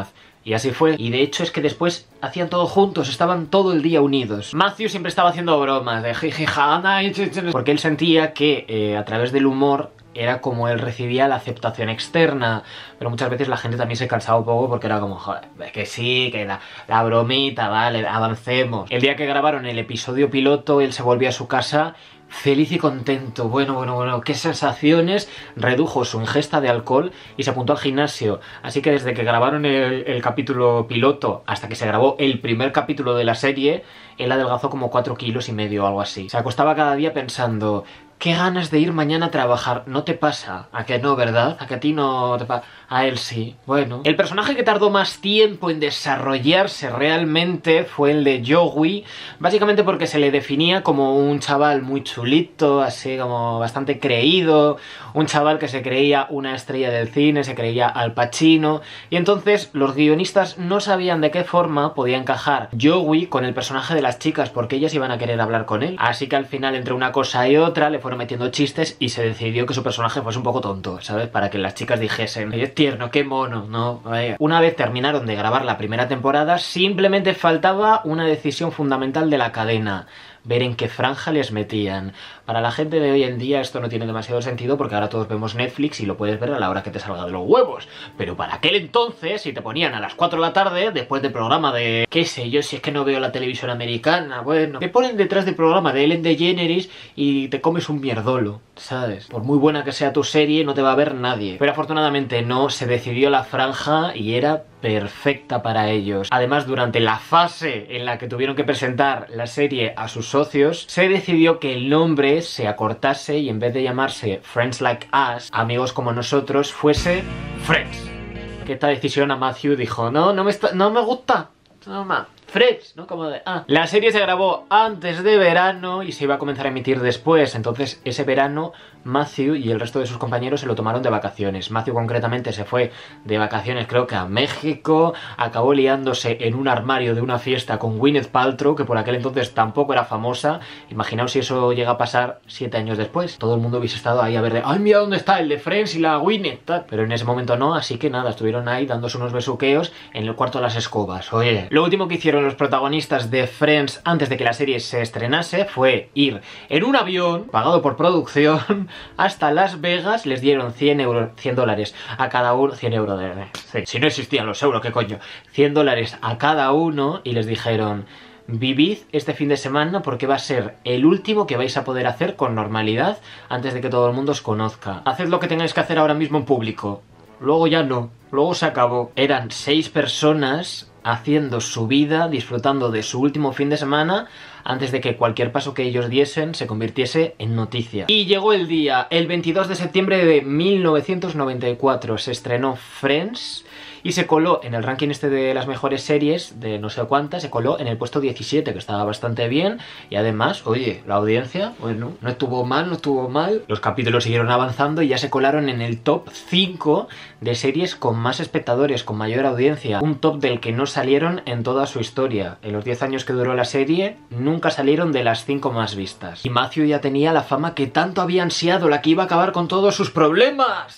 Y así fue. Y de hecho es que después hacían todo juntos, estaban todo el día unidos. Matthew siempre estaba haciendo bromas de jijijana, porque él sentía que eh, a través del humor era como él recibía la aceptación externa, pero muchas veces la gente también se cansaba un poco porque era como, joder, que sí, que la, la bromita, vale, avancemos. El día que grabaron el episodio piloto, él se volvió a su casa feliz y contento. Bueno, bueno, bueno, qué sensaciones. Redujo su ingesta de alcohol y se apuntó al gimnasio. Así que desde que grabaron el, el capítulo piloto hasta que se grabó el primer capítulo de la serie, él adelgazó como cuatro kilos y medio o algo así. Se acostaba cada día pensando, qué ganas de ir mañana a trabajar. ¿No te pasa? ¿A que no, verdad? ¿A que a ti no te pasa? A él sí. Bueno. El personaje que tardó más tiempo en desarrollarse realmente fue el de Joey, básicamente porque se le definía como un chaval muy chulito, así como bastante creído, un chaval que se creía una estrella del cine, se creía Al Pacino, y entonces los guionistas no sabían de qué forma podía encajar Joey con el personaje de las chicas, porque ellas iban a querer hablar con él. Así que al final, entre una cosa y otra, le fueron metiendo chistes y se decidió que su personaje fuese un poco tonto, ¿sabes? Para que las chicas dijesen, es tierno, qué mono, ¿no? Vaya. Una vez terminaron de grabar la primera temporada, simplemente faltaba una decisión fundamental de la cadena: ver en qué franja les metían. Para la gente de hoy en día esto no tiene demasiado sentido porque ahora todos vemos Netflix y lo puedes ver a la hora que te salga de los huevos. Pero para aquel entonces, si te ponían a las cuatro de la tarde, después del programa de... qué sé yo, si es que no veo la televisión americana, bueno... te ponen detrás del programa de Ellen DeGeneres y te comes un mierdolo, ¿sabes? Por muy buena que sea tu serie, no te va a ver nadie. Pero afortunadamente no, se decidió la franja y era perfecta para ellos. Además, durante la fase en la que tuvieron que presentar la serie a sus socios, se decidió que el nombre se acortase y en vez de llamarse Friends Like Us, amigos como nosotros, fuese Friends. Que esta decisión a Matthew dijo, no, no me, está, no me gusta, no más. Friends, ¿no? Como de... ah. La serie se grabó antes de verano y se iba a comenzar a emitir después. Entonces ese verano Matthew y el resto de sus compañeros se lo tomaron de vacaciones. Matthew concretamente se fue de vacaciones, creo que a México. Acabó liándose en un armario de una fiesta con Gwyneth Paltrow, que por aquel entonces tampoco era famosa. Imaginaos si eso llega a pasar siete años después. Todo el mundo hubiese estado ahí a ver de... ¡ay, mira dónde está el de Friends y la Gwyneth! Tal. Pero en ese momento no, así que nada, estuvieron ahí dándose unos besuqueos en el cuarto de las escobas. Oye, lo último que hicieron los protagonistas de Friends antes de que la serie se estrenase fue ir en un avión pagado por producción hasta Las Vegas. Les dieron cien euros, cien dólares a cada uno, cien euros de... sí. Si no existían los euros, ¿qué coño? cien dólares a cada uno y les dijeron, vivid este fin de semana porque va a ser el último que vais a poder hacer con normalidad antes de que todo el mundo os conozca. Haced lo que tengáis que hacer ahora mismo en público. Luego ya no, luego se acabó. Eran seis personas haciendo su vida, disfrutando de su último fin de semana antes de que cualquier paso que ellos diesen se convirtiese en noticia. Y llegó el día, el veintidós de septiembre de mil novecientos noventa y cuatro, se estrenó Friends y se coló en el ranking este de las mejores series, de no sé cuántas, se coló en el puesto diecisiete, que estaba bastante bien. Y además, oye, la audiencia, bueno, no estuvo mal, no estuvo mal. Los capítulos siguieron avanzando y ya se colaron en el top cinco de series con más espectadores, con mayor audiencia. Un top del que no salieron en toda su historia. En los diez años que duró la serie, nunca salieron de las cinco más vistas. Y Matthew ya tenía la fama que tanto había ansiado, la que iba a acabar con todos sus problemas.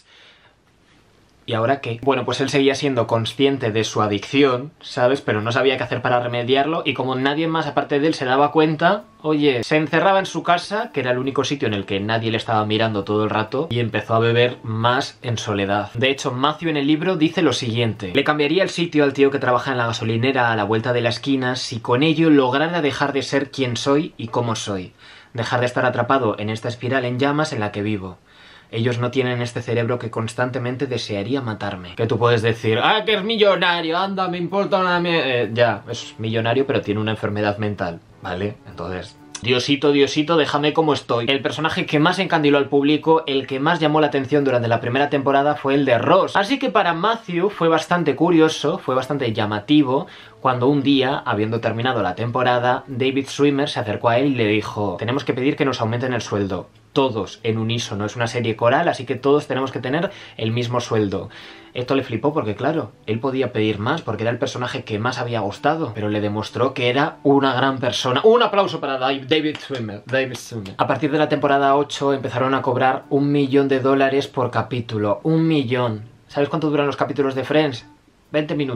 ¿Y ahora qué? Bueno, pues él seguía siendo consciente de su adicción, ¿sabes? Pero no sabía qué hacer para remediarlo y como nadie más aparte de él se daba cuenta, oye, se encerraba en su casa, que era el único sitio en el que nadie le estaba mirando todo el rato, y empezó a beber más en soledad. De hecho, Matthew en el libro dice lo siguiente: le cambiaría el sitio al tío que trabaja en la gasolinera a la vuelta de la esquina si con ello lograra dejar de ser quien soy y cómo soy. Dejar de estar atrapado en esta espiral en llamas en la que vivo. Ellos no tienen este cerebro que constantemente desearía matarme. Que tú puedes decir, ah, que es millonario, anda, me importa una mierda. Eh, ya, es millonario pero tiene una enfermedad mental, ¿vale? Entonces... Diosito, Diosito, déjame como estoy. El personaje que más encandiló al público, el que más llamó la atención durante la primera temporada fue el de Ross. Así que para Matthew fue bastante curioso, fue bastante llamativo cuando un día, habiendo terminado la temporada, David Schwimmer se acercó a él y le dijo, tenemos que pedir que nos aumenten el sueldo. Todos en unísono, es una serie coral, así que todos tenemos que tener el mismo sueldo. Esto le flipó porque, claro, él podía pedir más porque era el personaje que más había gustado, pero le demostró que era una gran persona. Un aplauso para David Schwimmer. David Schwimmer. A partir de la temporada ocho empezaron a cobrar un millón de dólares por capítulo. Un millón. ¿Sabes cuánto duran los capítulos de Friends? veinte minutos.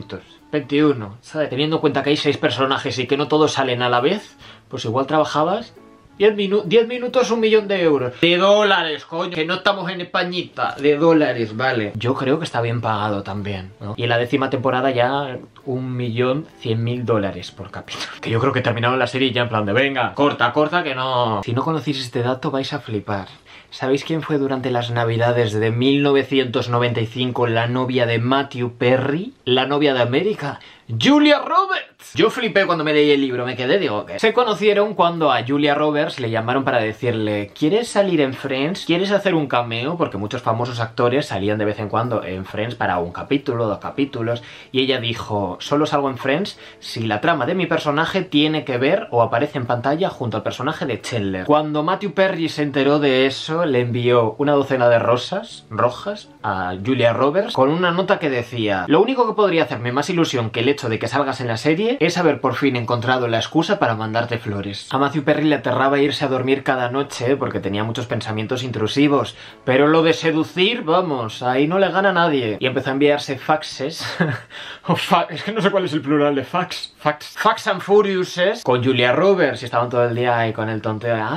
veintiuno, ¿sabes? Teniendo en cuenta que hay seis personajes y que no todos salen a la vez, pues igual trabajabas diez minutos, un millón de euros. De dólares, coño, que no estamos en Españita. De dólares, vale. Yo creo que está bien pagado también, ¿no? Y en la décima temporada ya un millón cien mil dólares por capítulo. Que yo creo que terminaron la serie ya en plan de venga, corta, corta, que no. Si no conocéis este dato vais a flipar. ¿Sabéis quién fue durante las navidades de mil novecientos noventa y cinco la novia de Matthew Perry? La novia de América. ¡Julia Roberts! Yo flipé cuando me leí el libro, me quedé, digo, ¿qué? Se conocieron cuando a Julia Roberts le llamaron para decirle ¿quieres salir en Friends? ¿Quieres hacer un cameo? Porque muchos famosos actores salían de vez en cuando en Friends para un capítulo, dos capítulos. Y ella dijo, solo salgo en Friends si la trama de mi personaje tiene que ver o aparece en pantalla junto al personaje de Chandler. Cuando Matthew Perry se enteró de eso, le envió una docena de rosas rojas a Julia Roberts con una nota que decía: lo único que podría hacerme más ilusión que el hecho de que salgas en la serie es haber por fin encontrado la excusa para mandarte flores. A Matthew Perry le aterraba irse a dormir cada noche porque tenía muchos pensamientos intrusivos, pero lo de seducir, vamos, ahí no le gana a nadie. Y empezó a enviarse faxes o fa es que no sé cuál es el plural de fax fax fax and furiouses con Julia Roberts y estaban todo el día ahí con el tonteo de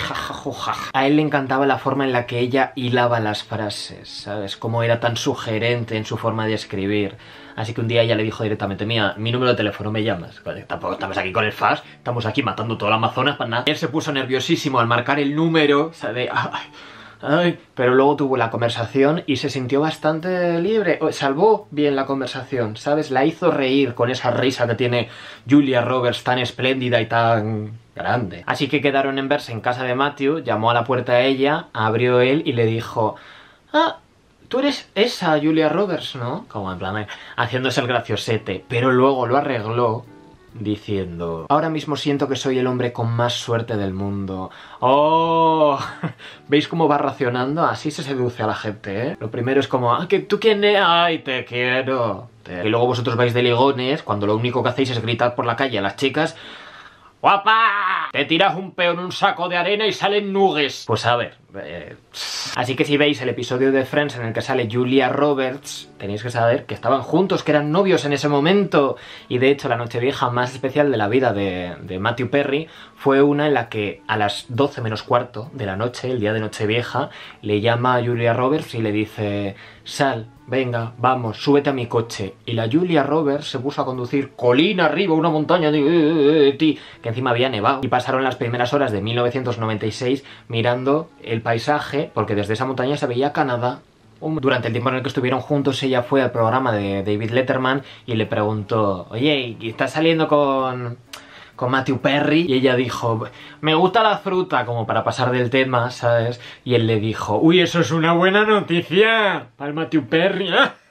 a él le encantaba la forma en la que ella hilaba las frases, ¿sabes? Cómo era tan sugerente en su forma de escribir. Así que un día ella le dijo directamente: mira, mi número de teléfono, me llamas. Vale, tampoco estamos aquí con el fax, estamos aquí matando todo el Amazonas para nada. Él se puso nerviosísimo al marcar el número, ¿sabes? Ay, ay, pero luego tuvo la conversación y se sintió bastante libre. Salvó bien la conversación, ¿sabes? La hizo reír con esa risa que tiene Julia Roberts tan espléndida y tan grande. Así que quedaron en verse en casa de Matthew, llamó a la puerta a ella, abrió él y le dijo: ah, tú eres esa Julia Roberts, ¿no? Como en plan, haciéndose el graciosete. Pero luego lo arregló diciendo: ahora mismo siento que soy el hombre con más suerte del mundo. ¡Oh! ¿Veis cómo va racionando? Así se seduce a la gente, ¿eh? Lo primero es como: ah, ¿que tú quién eres? ¡Ay, te quiero! Y luego vosotros vais de ligones cuando lo único que hacéis es gritar por la calle a las chicas: ¡guapa! Te tiras un peo en un saco de arena y salen nuggets. Pues a ver... Eh... Así que si veis el episodio de Friends en el que sale Julia Roberts, tenéis que saber que estaban juntos, que eran novios en ese momento. Y de hecho la nochevieja más especial de la vida de, de Matthew Perry fue una en la que a las doce menos cuarto de la noche, el día de Nochevieja, le llama a Julia Roberts y le dice: sal, venga, vamos, súbete a mi coche. Y la Julia Roberts se puso a conducir colina arriba, una montaña de... Eh, eh, eh, que encima había nevado. Y pasaron las primeras horas de mil novecientos noventa y seis mirando el paisaje, porque desde esa montaña se veía Canadá. Durante el tiempo en el que estuvieron juntos, ella fue al programa de David Letterman y le preguntó: oye, ¿y estás saliendo con... con Matthew Perry? Y ella dijo: me gusta la fruta, como para pasar del tema, ¿sabes? Y él le dijo: uy, eso es una buena noticia para el Matthew Perry.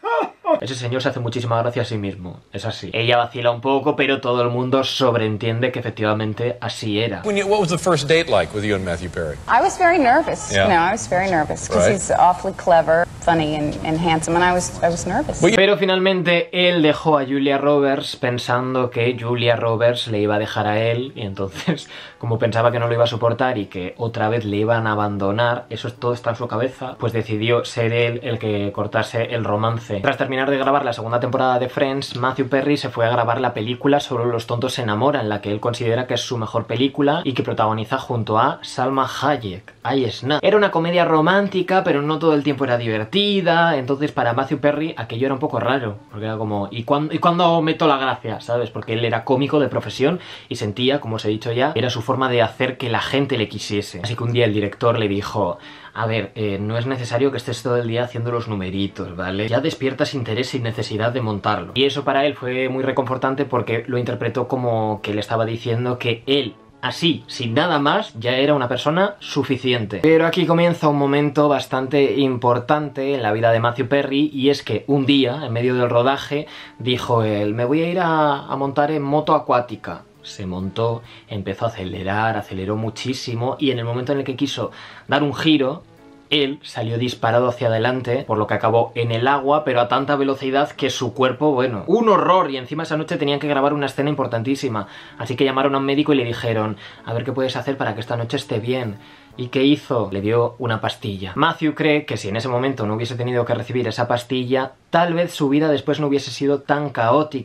Ese señor se hace muchísima gracia a sí mismo, es así. Ella vacila un poco, pero todo el mundo sobreentiende que efectivamente así era. When you, what was the first date like with you and Matthew Perry? I was very nervous. Yeah. No, I was very nervous because Right. he's awfully clever, funny and, and handsome, and I was I was nervous. Pero finalmente él dejó a Julia Roberts pensando que Julia Roberts le iba a dejar a él, y entonces, como pensaba que no lo iba a soportar y que otra vez le iban a abandonar, eso es todo está en su cabeza, pues decidió ser él el que cortase el romance. Tras terminar de grabar la segunda temporada de Friends, Matthew Perry se fue a grabar la película Solo los tontos se enamoran, la que él considera que es su mejor película y que protagoniza junto a Salma Hayek. Ahí es nada. Era una comedia romántica, pero no todo el tiempo era divertida, entonces para Matthew Perry aquello era un poco raro, porque era como, ¿y cuándo, ¿y cuándo meto la gracia? ¿Sabes? Porque él era cómico de profesión y sentía, como os he dicho ya, era su forma de hacer que la gente le quisiese. Así que un día el director le dijo: a ver, eh, no es necesario que estés todo el día haciendo los numeritos, ¿vale? Ya despiertas interés sin necesidad de montarlo. Y eso para él fue muy reconfortante porque lo interpretó como que le estaba diciendo que él, así, sin nada más, ya era una persona suficiente. Pero aquí comienza un momento bastante importante en la vida de Matthew Perry, y es que un día, en medio del rodaje, dijo él: me voy a ir a, a montar en moto acuática. Se montó, empezó a acelerar, aceleró muchísimo, y en el momento en el que quiso dar un giro, él salió disparado hacia adelante, por lo que acabó en el agua, pero a tanta velocidad que su cuerpo, bueno, un horror. Y encima esa noche tenían que grabar una escena importantísima, así que llamaron a un médico y le dijeron: a ver qué puedes hacer para que esta noche esté bien. ¿Y qué hizo? Le dio una pastilla. Matthew cree que si en ese momento no hubiese tenido que recibir esa pastilla, tal vez su vida después no hubiese sido tan caótica.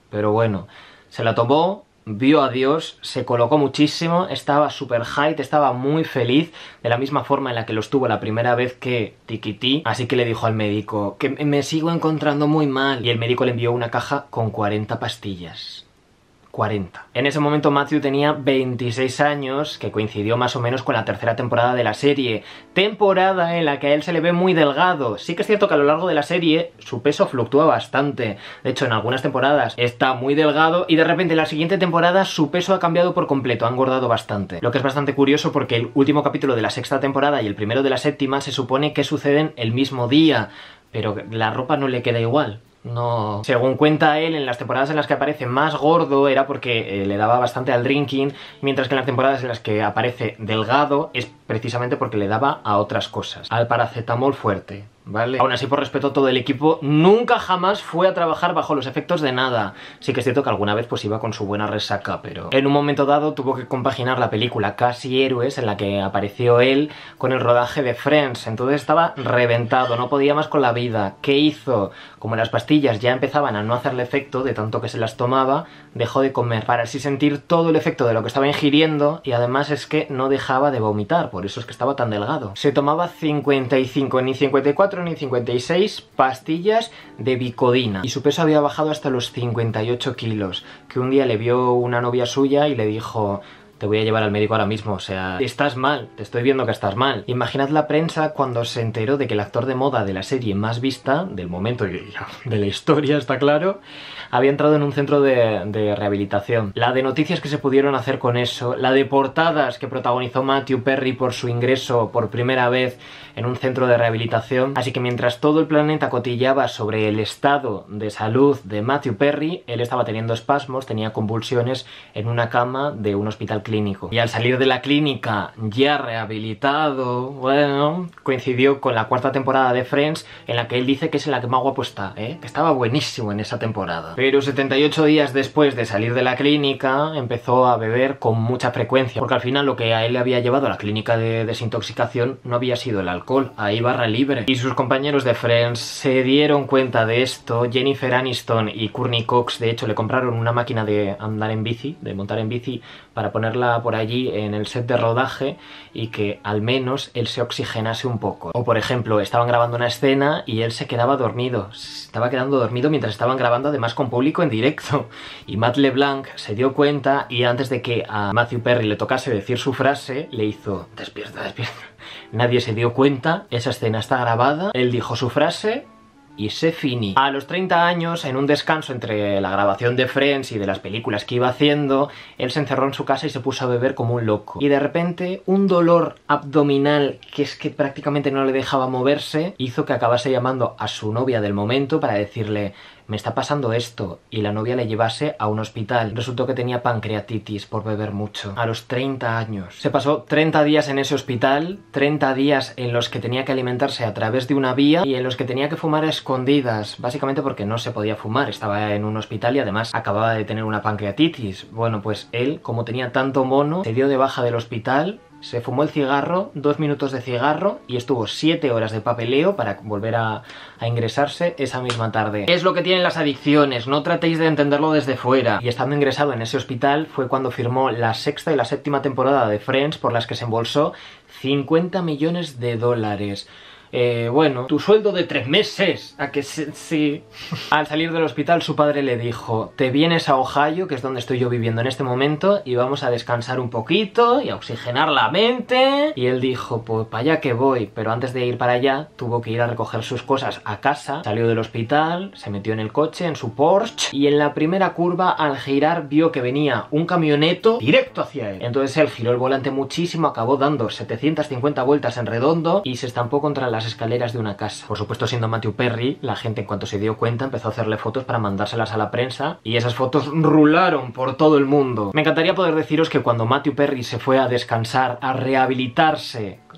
pero bueno, se la tomó, vio a Dios, se colocó muchísimo, estaba super hype, estaba muy feliz, de la misma forma en la que lo estuvo la primera vez que Tiquití, así que le dijo al médico que me sigo encontrando muy mal, y el médico le envió una caja con cuarenta pastillas. cuarenta. En ese momento Matthew tenía veintiséis años, que coincidió más o menos con la tercera temporada de la serie, temporada en la que a él se le ve muy delgado. Sí que es cierto que a lo largo de la serie su peso fluctúa bastante, de hecho en algunas temporadas está muy delgado y de repente en la siguiente temporada su peso ha cambiado por completo, ha engordado bastante. Lo que es bastante curioso porque el último capítulo de la sexta temporada y el primero de la séptima se supone que suceden el mismo día, pero la ropa no le queda igual. No. Según cuenta él, en las temporadas en las que aparece más gordo era porque eh, le daba bastante al drinking, mientras que en las temporadas en las que aparece delgado es precisamente porque le daba a otras cosas, al paracetamol fuerte, ¿vale? Aún así, por respeto a todo el equipo, nunca jamás fue a trabajar bajo los efectos de nada. Sí que es cierto que alguna vez pues iba con su buena resaca, pero en un momento dado tuvo que compaginar la película Casi Héroes, en la que apareció él, con el rodaje de Friends. Entonces estaba reventado, no podía más con la vida. ¿Qué hizo? Como las pastillas ya empezaban a no hacerle efecto de tanto que se las tomaba, dejó de comer para así sentir todo el efecto de lo que estaba ingiriendo, y además es que no dejaba de vomitar, por eso es que estaba tan delgado. Se tomaba cincuenta y cinco, ni cincuenta y cuatro ni cincuenta y seis pastillas de Vicodina, y su peso había bajado hasta los cincuenta y ocho kilos, que un día le vio una novia suya y le dijo: te voy a llevar al médico ahora mismo, o sea, estás mal, te estoy viendo que estás mal. Imaginad la prensa cuando se enteró de que el actor de moda de la serie más vista, del momento y de la historia, está claro, había entrado en un centro de, de rehabilitación. La de noticias que se pudieron hacer con eso, la de portadas que protagonizó Matthew Perry por su ingreso por primera vez en un centro de rehabilitación. Así que mientras todo el planeta cotilleaba sobre el estado de salud de Matthew Perry, él estaba teniendo espasmos, tenía convulsiones en una cama de un hospital clínico. Y al salir de la clínica ya rehabilitado, bueno, coincidió con la cuarta temporada de Friends, en la que él dice que es en la que más guapo está, ¿eh? Que estaba buenísimo en esa temporada. Pero setenta y ocho días después de salir de la clínica empezó a beber con mucha frecuencia, porque al final lo que a él le había llevado a la clínica de desintoxicación no había sido el alcohol, ahí barra libre. Y sus compañeros de Friends se dieron cuenta de esto. Jennifer Aniston y Courtney Cox de hecho le compraron una máquina de andar en bici, de montar en bici, para ponerla por allí en el set de rodaje y que al menos él se oxigenase un poco. O por ejemplo, estaban grabando una escena y él se quedaba dormido, se estaba quedando dormido mientras estaban grabando, además con público en directo. Y Matt LeBlanc se dio cuenta y antes de que a Matthew Perry le tocase decir su frase, le hizo: despierta, despierta. Nadie se dio cuenta, esa escena está grabada, él dijo su frase y se finí. A los treinta años, en un descanso entre la grabación de Friends y de las películas que iba haciendo, él se encerró en su casa y se puso a beber como un loco. Y de repente, un dolor abdominal que es que prácticamente no le dejaba moverse, hizo que acabase llamando a su novia del momento para decirle: me está pasando esto, y la novia le llevase a un hospital. Resultó que tenía pancreatitis por beber mucho, a los treinta años. Se pasó treinta días en ese hospital, treinta días en los que tenía que alimentarse a través de una vía y en los que tenía que fumar a escondidas, básicamente porque no se podía fumar, estaba en un hospital y además acababa de tener una pancreatitis. Bueno, pues él, como tenía tanto mono, se dio de baja del hospital, se fumó el cigarro, dos minutos de cigarro, y estuvo siete horas de papeleo para volver a, a ingresarse esa misma tarde. Es lo que tienen las adicciones, no tratéis de entenderlo desde fuera. Y estando ingresado en ese hospital fue cuando firmó la sexta y la séptima temporada de Friends, por las que se embolsó cincuenta millones de dólares. Eh, bueno, tu sueldo de tres meses, a que sí, sí. Al salir del hospital su padre le dijo: te vienes a Ohio, que es donde estoy yo viviendo en este momento, y vamos a descansar un poquito y a oxigenar la mente. Y él dijo: pues para allá que voy. Pero antes de ir para allá tuvo que ir a recoger sus cosas a casa. Salió del hospital, se metió en el coche, en su Porsche, y en la primera curva, al girar, vio que venía un camioneto directo hacia él. Entonces él giró el volante muchísimo, acabó dando setecientas cincuenta vueltas en redondo y se estampó contra la las escaleras de una casa. Por supuesto, siendo Matthew Perry, la gente en cuanto se dio cuenta empezó a hacerle fotos para mandárselas a la prensa y esas fotos rularon por todo el mundo. Me encantaría poder deciros que cuando Matthew Perry se fue a descansar, a rehabilitarse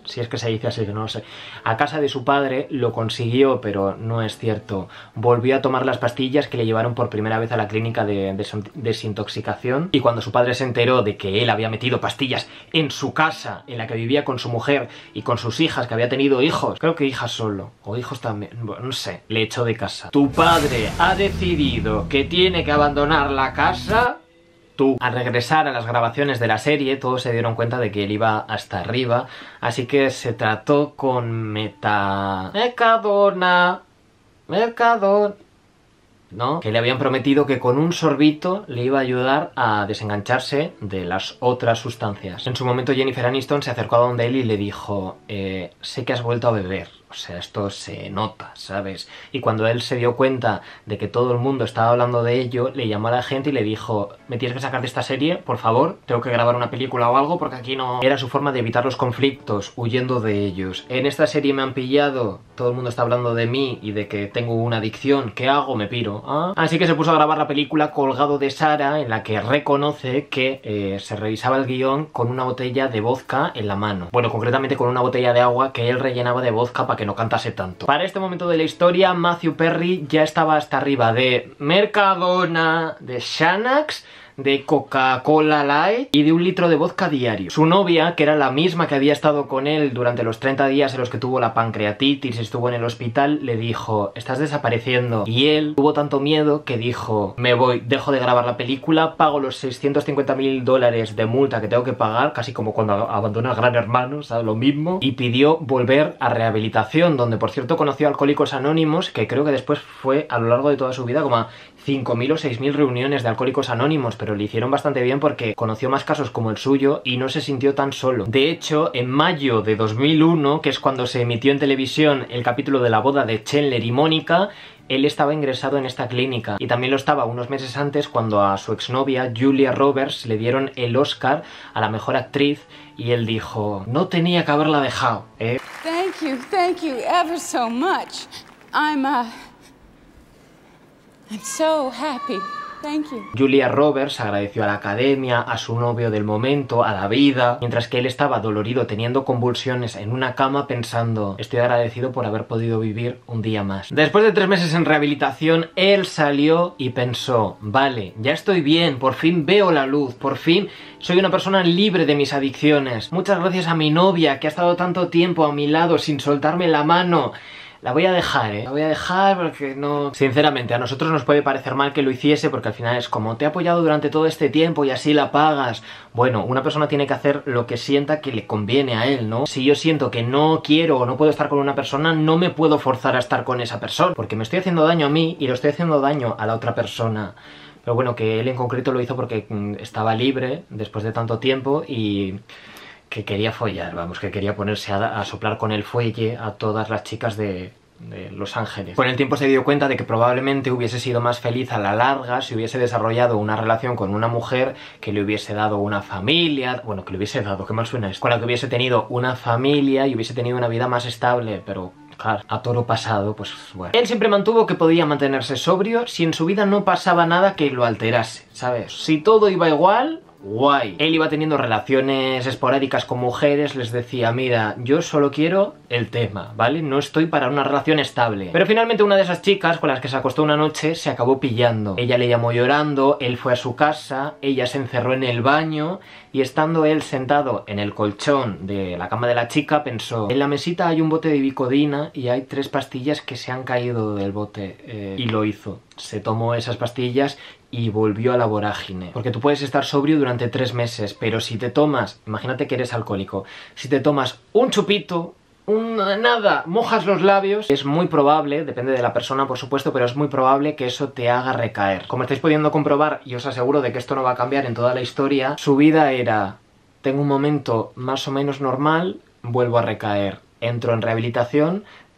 si es que se dice así, que no lo sé, a casa de su padre, lo consiguió, pero no es cierto. Volvió a tomar las pastillas que le llevaron por primera vez a la clínica de desintoxicación, y cuando su padre se enteró de que él había metido pastillas en su casa, en la que vivía con su mujer y con sus hijas, que había tenido hijos, creo que hijas solo, o hijos también, bueno, no sé, le echó de casa. Tu padre ha decidido que tiene que abandonar la casa. Tú. Al regresar a las grabaciones de la serie, todos se dieron cuenta de que él iba hasta arriba, así que se trató con Meta... Mercadona... Mercadona... ¿no? Que le habían prometido que con un sorbito le iba a ayudar a desengancharse de las otras sustancias. En su momento Jennifer Aniston se acercó a donde él y le dijo, eh, sé que has vuelto a beber. O sea, esto se nota, ¿sabes? Y cuando él se dio cuenta de que todo el mundo estaba hablando de ello, le llamó a la gente y le dijo, me tienes que sacar de esta serie, por favor, tengo que grabar una película o algo porque aquí no... Era su forma de evitar los conflictos, huyendo de ellos. En esta serie me han pillado, todo el mundo está hablando de mí y de que tengo una adicción, ¿qué hago? Me piro. ¿Ah? Así que se puso a grabar la película colgado de Sara, en la que reconoce que eh, se revisaba el guión con una botella de vodka en la mano. Bueno, concretamente con una botella de agua que él rellenaba de vodka para que no cantase tanto. Para este momento de la historia, Matthew Perry ya estaba hasta arriba de Mercadona, de Xanax, de Coca-Cola Light y de un litro de vodka diario. Su novia, que era la misma que había estado con él durante los treinta días en los que tuvo la pancreatitis y estuvo en el hospital, le dijo, estás desapareciendo. Y él tuvo tanto miedo que dijo, me voy, dejo de grabar la película, pago los seiscientos cincuenta mil dólares de multa que tengo que pagar, casi como cuando abandona a Gran Hermano, ¿sabes? Lo mismo. Y pidió volver a rehabilitación, donde por cierto conoció a Alcohólicos Anónimos, que creo que después fue a lo largo de toda su vida como a cinco mil o seis mil reuniones de Alcohólicos Anónimos, pero le hicieron bastante bien porque conoció más casos como el suyo y no se sintió tan solo. De hecho, en mayo de dos mil uno, que es cuando se emitió en televisión el capítulo de la boda de Chandler y Mónica, él estaba ingresado en esta clínica y también lo estaba unos meses antes cuando a su exnovia Julia Roberts le dieron el Oscar a la mejor actriz y él dijo, no tenía que haberla dejado, ¿eh? Thank you, thank you ever so much. I'm, uh, I'm so happy. Thank you. Julia Roberts agradeció a la academia, a su novio del momento, a la vida, mientras que él estaba dolorido teniendo convulsiones en una cama pensando, estoy agradecido por haber podido vivir un día más. Después de tres meses en rehabilitación, él salió y pensó, vale, ya estoy bien, por fin veo la luz, por fin soy una persona libre de mis adicciones. Muchas gracias a mi novia que ha estado tanto tiempo a mi lado sin soltarme la mano. La voy a dejar, ¿eh? La voy a dejar porque no... Sinceramente, a nosotros nos puede parecer mal que lo hiciese porque al final es como, te he apoyado durante todo este tiempo y así la pagas. Bueno, una persona tiene que hacer lo que sienta que le conviene a él, ¿no? Si yo siento que no quiero o no puedo estar con una persona, no me puedo forzar a estar con esa persona, porque me estoy haciendo daño a mí y lo estoy haciendo daño a la otra persona. Pero bueno, que él en concreto lo hizo porque mm, estaba libre después de tanto tiempo y... que quería follar, vamos, que quería ponerse a, a soplar con el fuelle a todas las chicas de, de Los Ángeles. Con el tiempo se dio cuenta de que probablemente hubiese sido más feliz a la larga si hubiese desarrollado una relación con una mujer que le hubiese dado una familia, bueno, que le hubiese dado, qué mal suena esto, con la que hubiese tenido una familia y hubiese tenido una vida más estable, pero... claro, a toro pasado, pues bueno. Él siempre mantuvo que podía mantenerse sobrio si en su vida no pasaba nada que lo alterase, ¿sabes? Si todo iba igual... guay. Él iba teniendo relaciones esporádicas con mujeres, les decía, mira, yo solo quiero el tema, ¿vale? No estoy para una relación estable. Pero finalmente una de esas chicas con las que se acostó una noche se acabó pillando. Ella le llamó llorando, él fue a su casa, ella se encerró en el baño y estando él sentado en el colchón de la cama de la chica pensó, en la mesita hay un bote de Vicodina y hay tres pastillas que se han caído del bote. Eh, y lo hizo. Se tomó esas pastillas y volvió a la vorágine. Porque tú puedes estar sobrio durante tres meses, pero si te tomas, imagínate que eres alcohólico, si te tomas un chupito, un nada, mojas los labios, es muy probable, depende de la persona por supuesto, pero es muy probable que eso te haga recaer. Como estáis pudiendo comprobar, y os aseguro de que esto no va a cambiar en toda la historia, su vida era, tengo un momento más o menos normal, vuelvo a recaer, entro en rehabilitación,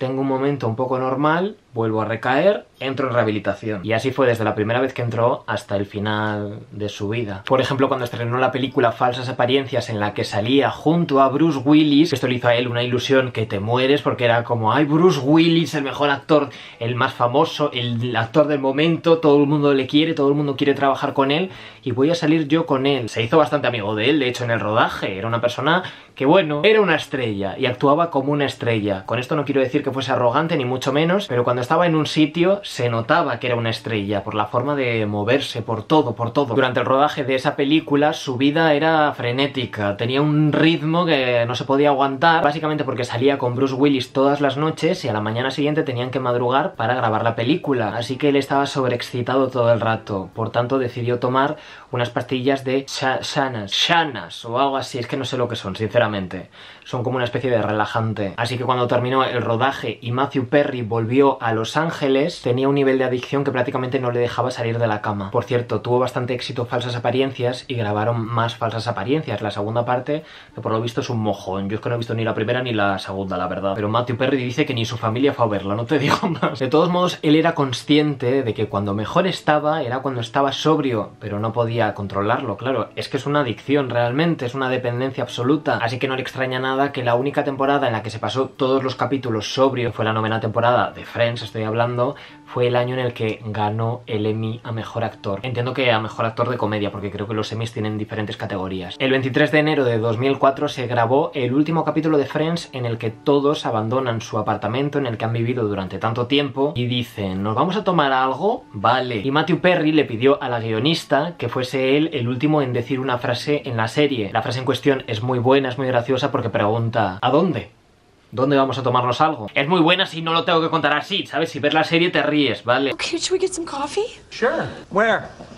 tengo un momento un poco normal, vuelvo a recaer, entro en rehabilitación. Y así fue desde la primera vez que entró hasta el final de su vida. Por ejemplo, cuando estrenó la película Falsas Apariencias, en la que salía junto a Bruce Willis, esto le hizo a él una ilusión que te mueres, porque era como, ay, Bruce Willis, el mejor actor, el más famoso, el actor del momento, todo el mundo le quiere, todo el mundo quiere trabajar con él, y voy a salir yo con él. Se hizo bastante amigo de él, de hecho, en el rodaje. Era una persona que, bueno, era una estrella y actuaba como una estrella. Con esto no quiero decir que fuese arrogante, ni mucho menos, pero cuando estaba en un sitio se notaba que era una estrella, por la forma de moverse, por todo, por todo. Durante el rodaje de esa película su vida era frenética, tenía un ritmo que no se podía aguantar, básicamente porque salía con Bruce Willis todas las noches y a la mañana siguiente tenían que madrugar para grabar la película, así que él estaba sobreexcitado todo el rato. Por tanto decidió tomar unas pastillas de shanas, shanas o algo así, es que no sé lo que son, sinceramente. Son como una especie de relajante. Así que cuando terminó el rodaje y Matthew Perry volvió a Los Ángeles, tenía un nivel de adicción que prácticamente no le dejaba salir de la cama. Por cierto, tuvo bastante éxito Falsas Apariencias y grabaron más Falsas Apariencias. La segunda parte, que por lo visto es un mojón. Yo es que no he visto ni la primera ni la segunda, la verdad. Pero Matthew Perry dice que ni su familia fue a verla, no te digo más. De todos modos, él era consciente de que cuando mejor estaba era cuando estaba sobrio, pero no podía controlarlo, claro. Es que es una adicción realmente, es una dependencia absoluta. Así que no le extraña nada que la única temporada en la que se pasó todos los capítulos sobrio, fue la novena temporada de Friends, estoy hablando, fue el año en el que ganó el Emmy a Mejor Actor. Entiendo que a Mejor Actor de Comedia, porque creo que los Emmys tienen diferentes categorías. El veintitrés de enero de dos mil cuatro se grabó el último capítulo de Friends en el que todos abandonan su apartamento en el que han vivido durante tanto tiempo y dicen, ¿nos vamos a tomar algo? Vale. Y Matthew Perry le pidió a la guionista que fuese él el último en decir una frase en la serie. La frase en cuestión es muy buena, es muy graciosa porque pregunta, ¿a dónde? ¿Dónde vamos a tomarnos algo? Es muy buena si no lo tengo que contar así, ¿sabes? Si ves la serie te ríes, ¿vale? Okay, should we get some coffee? Sure. Where?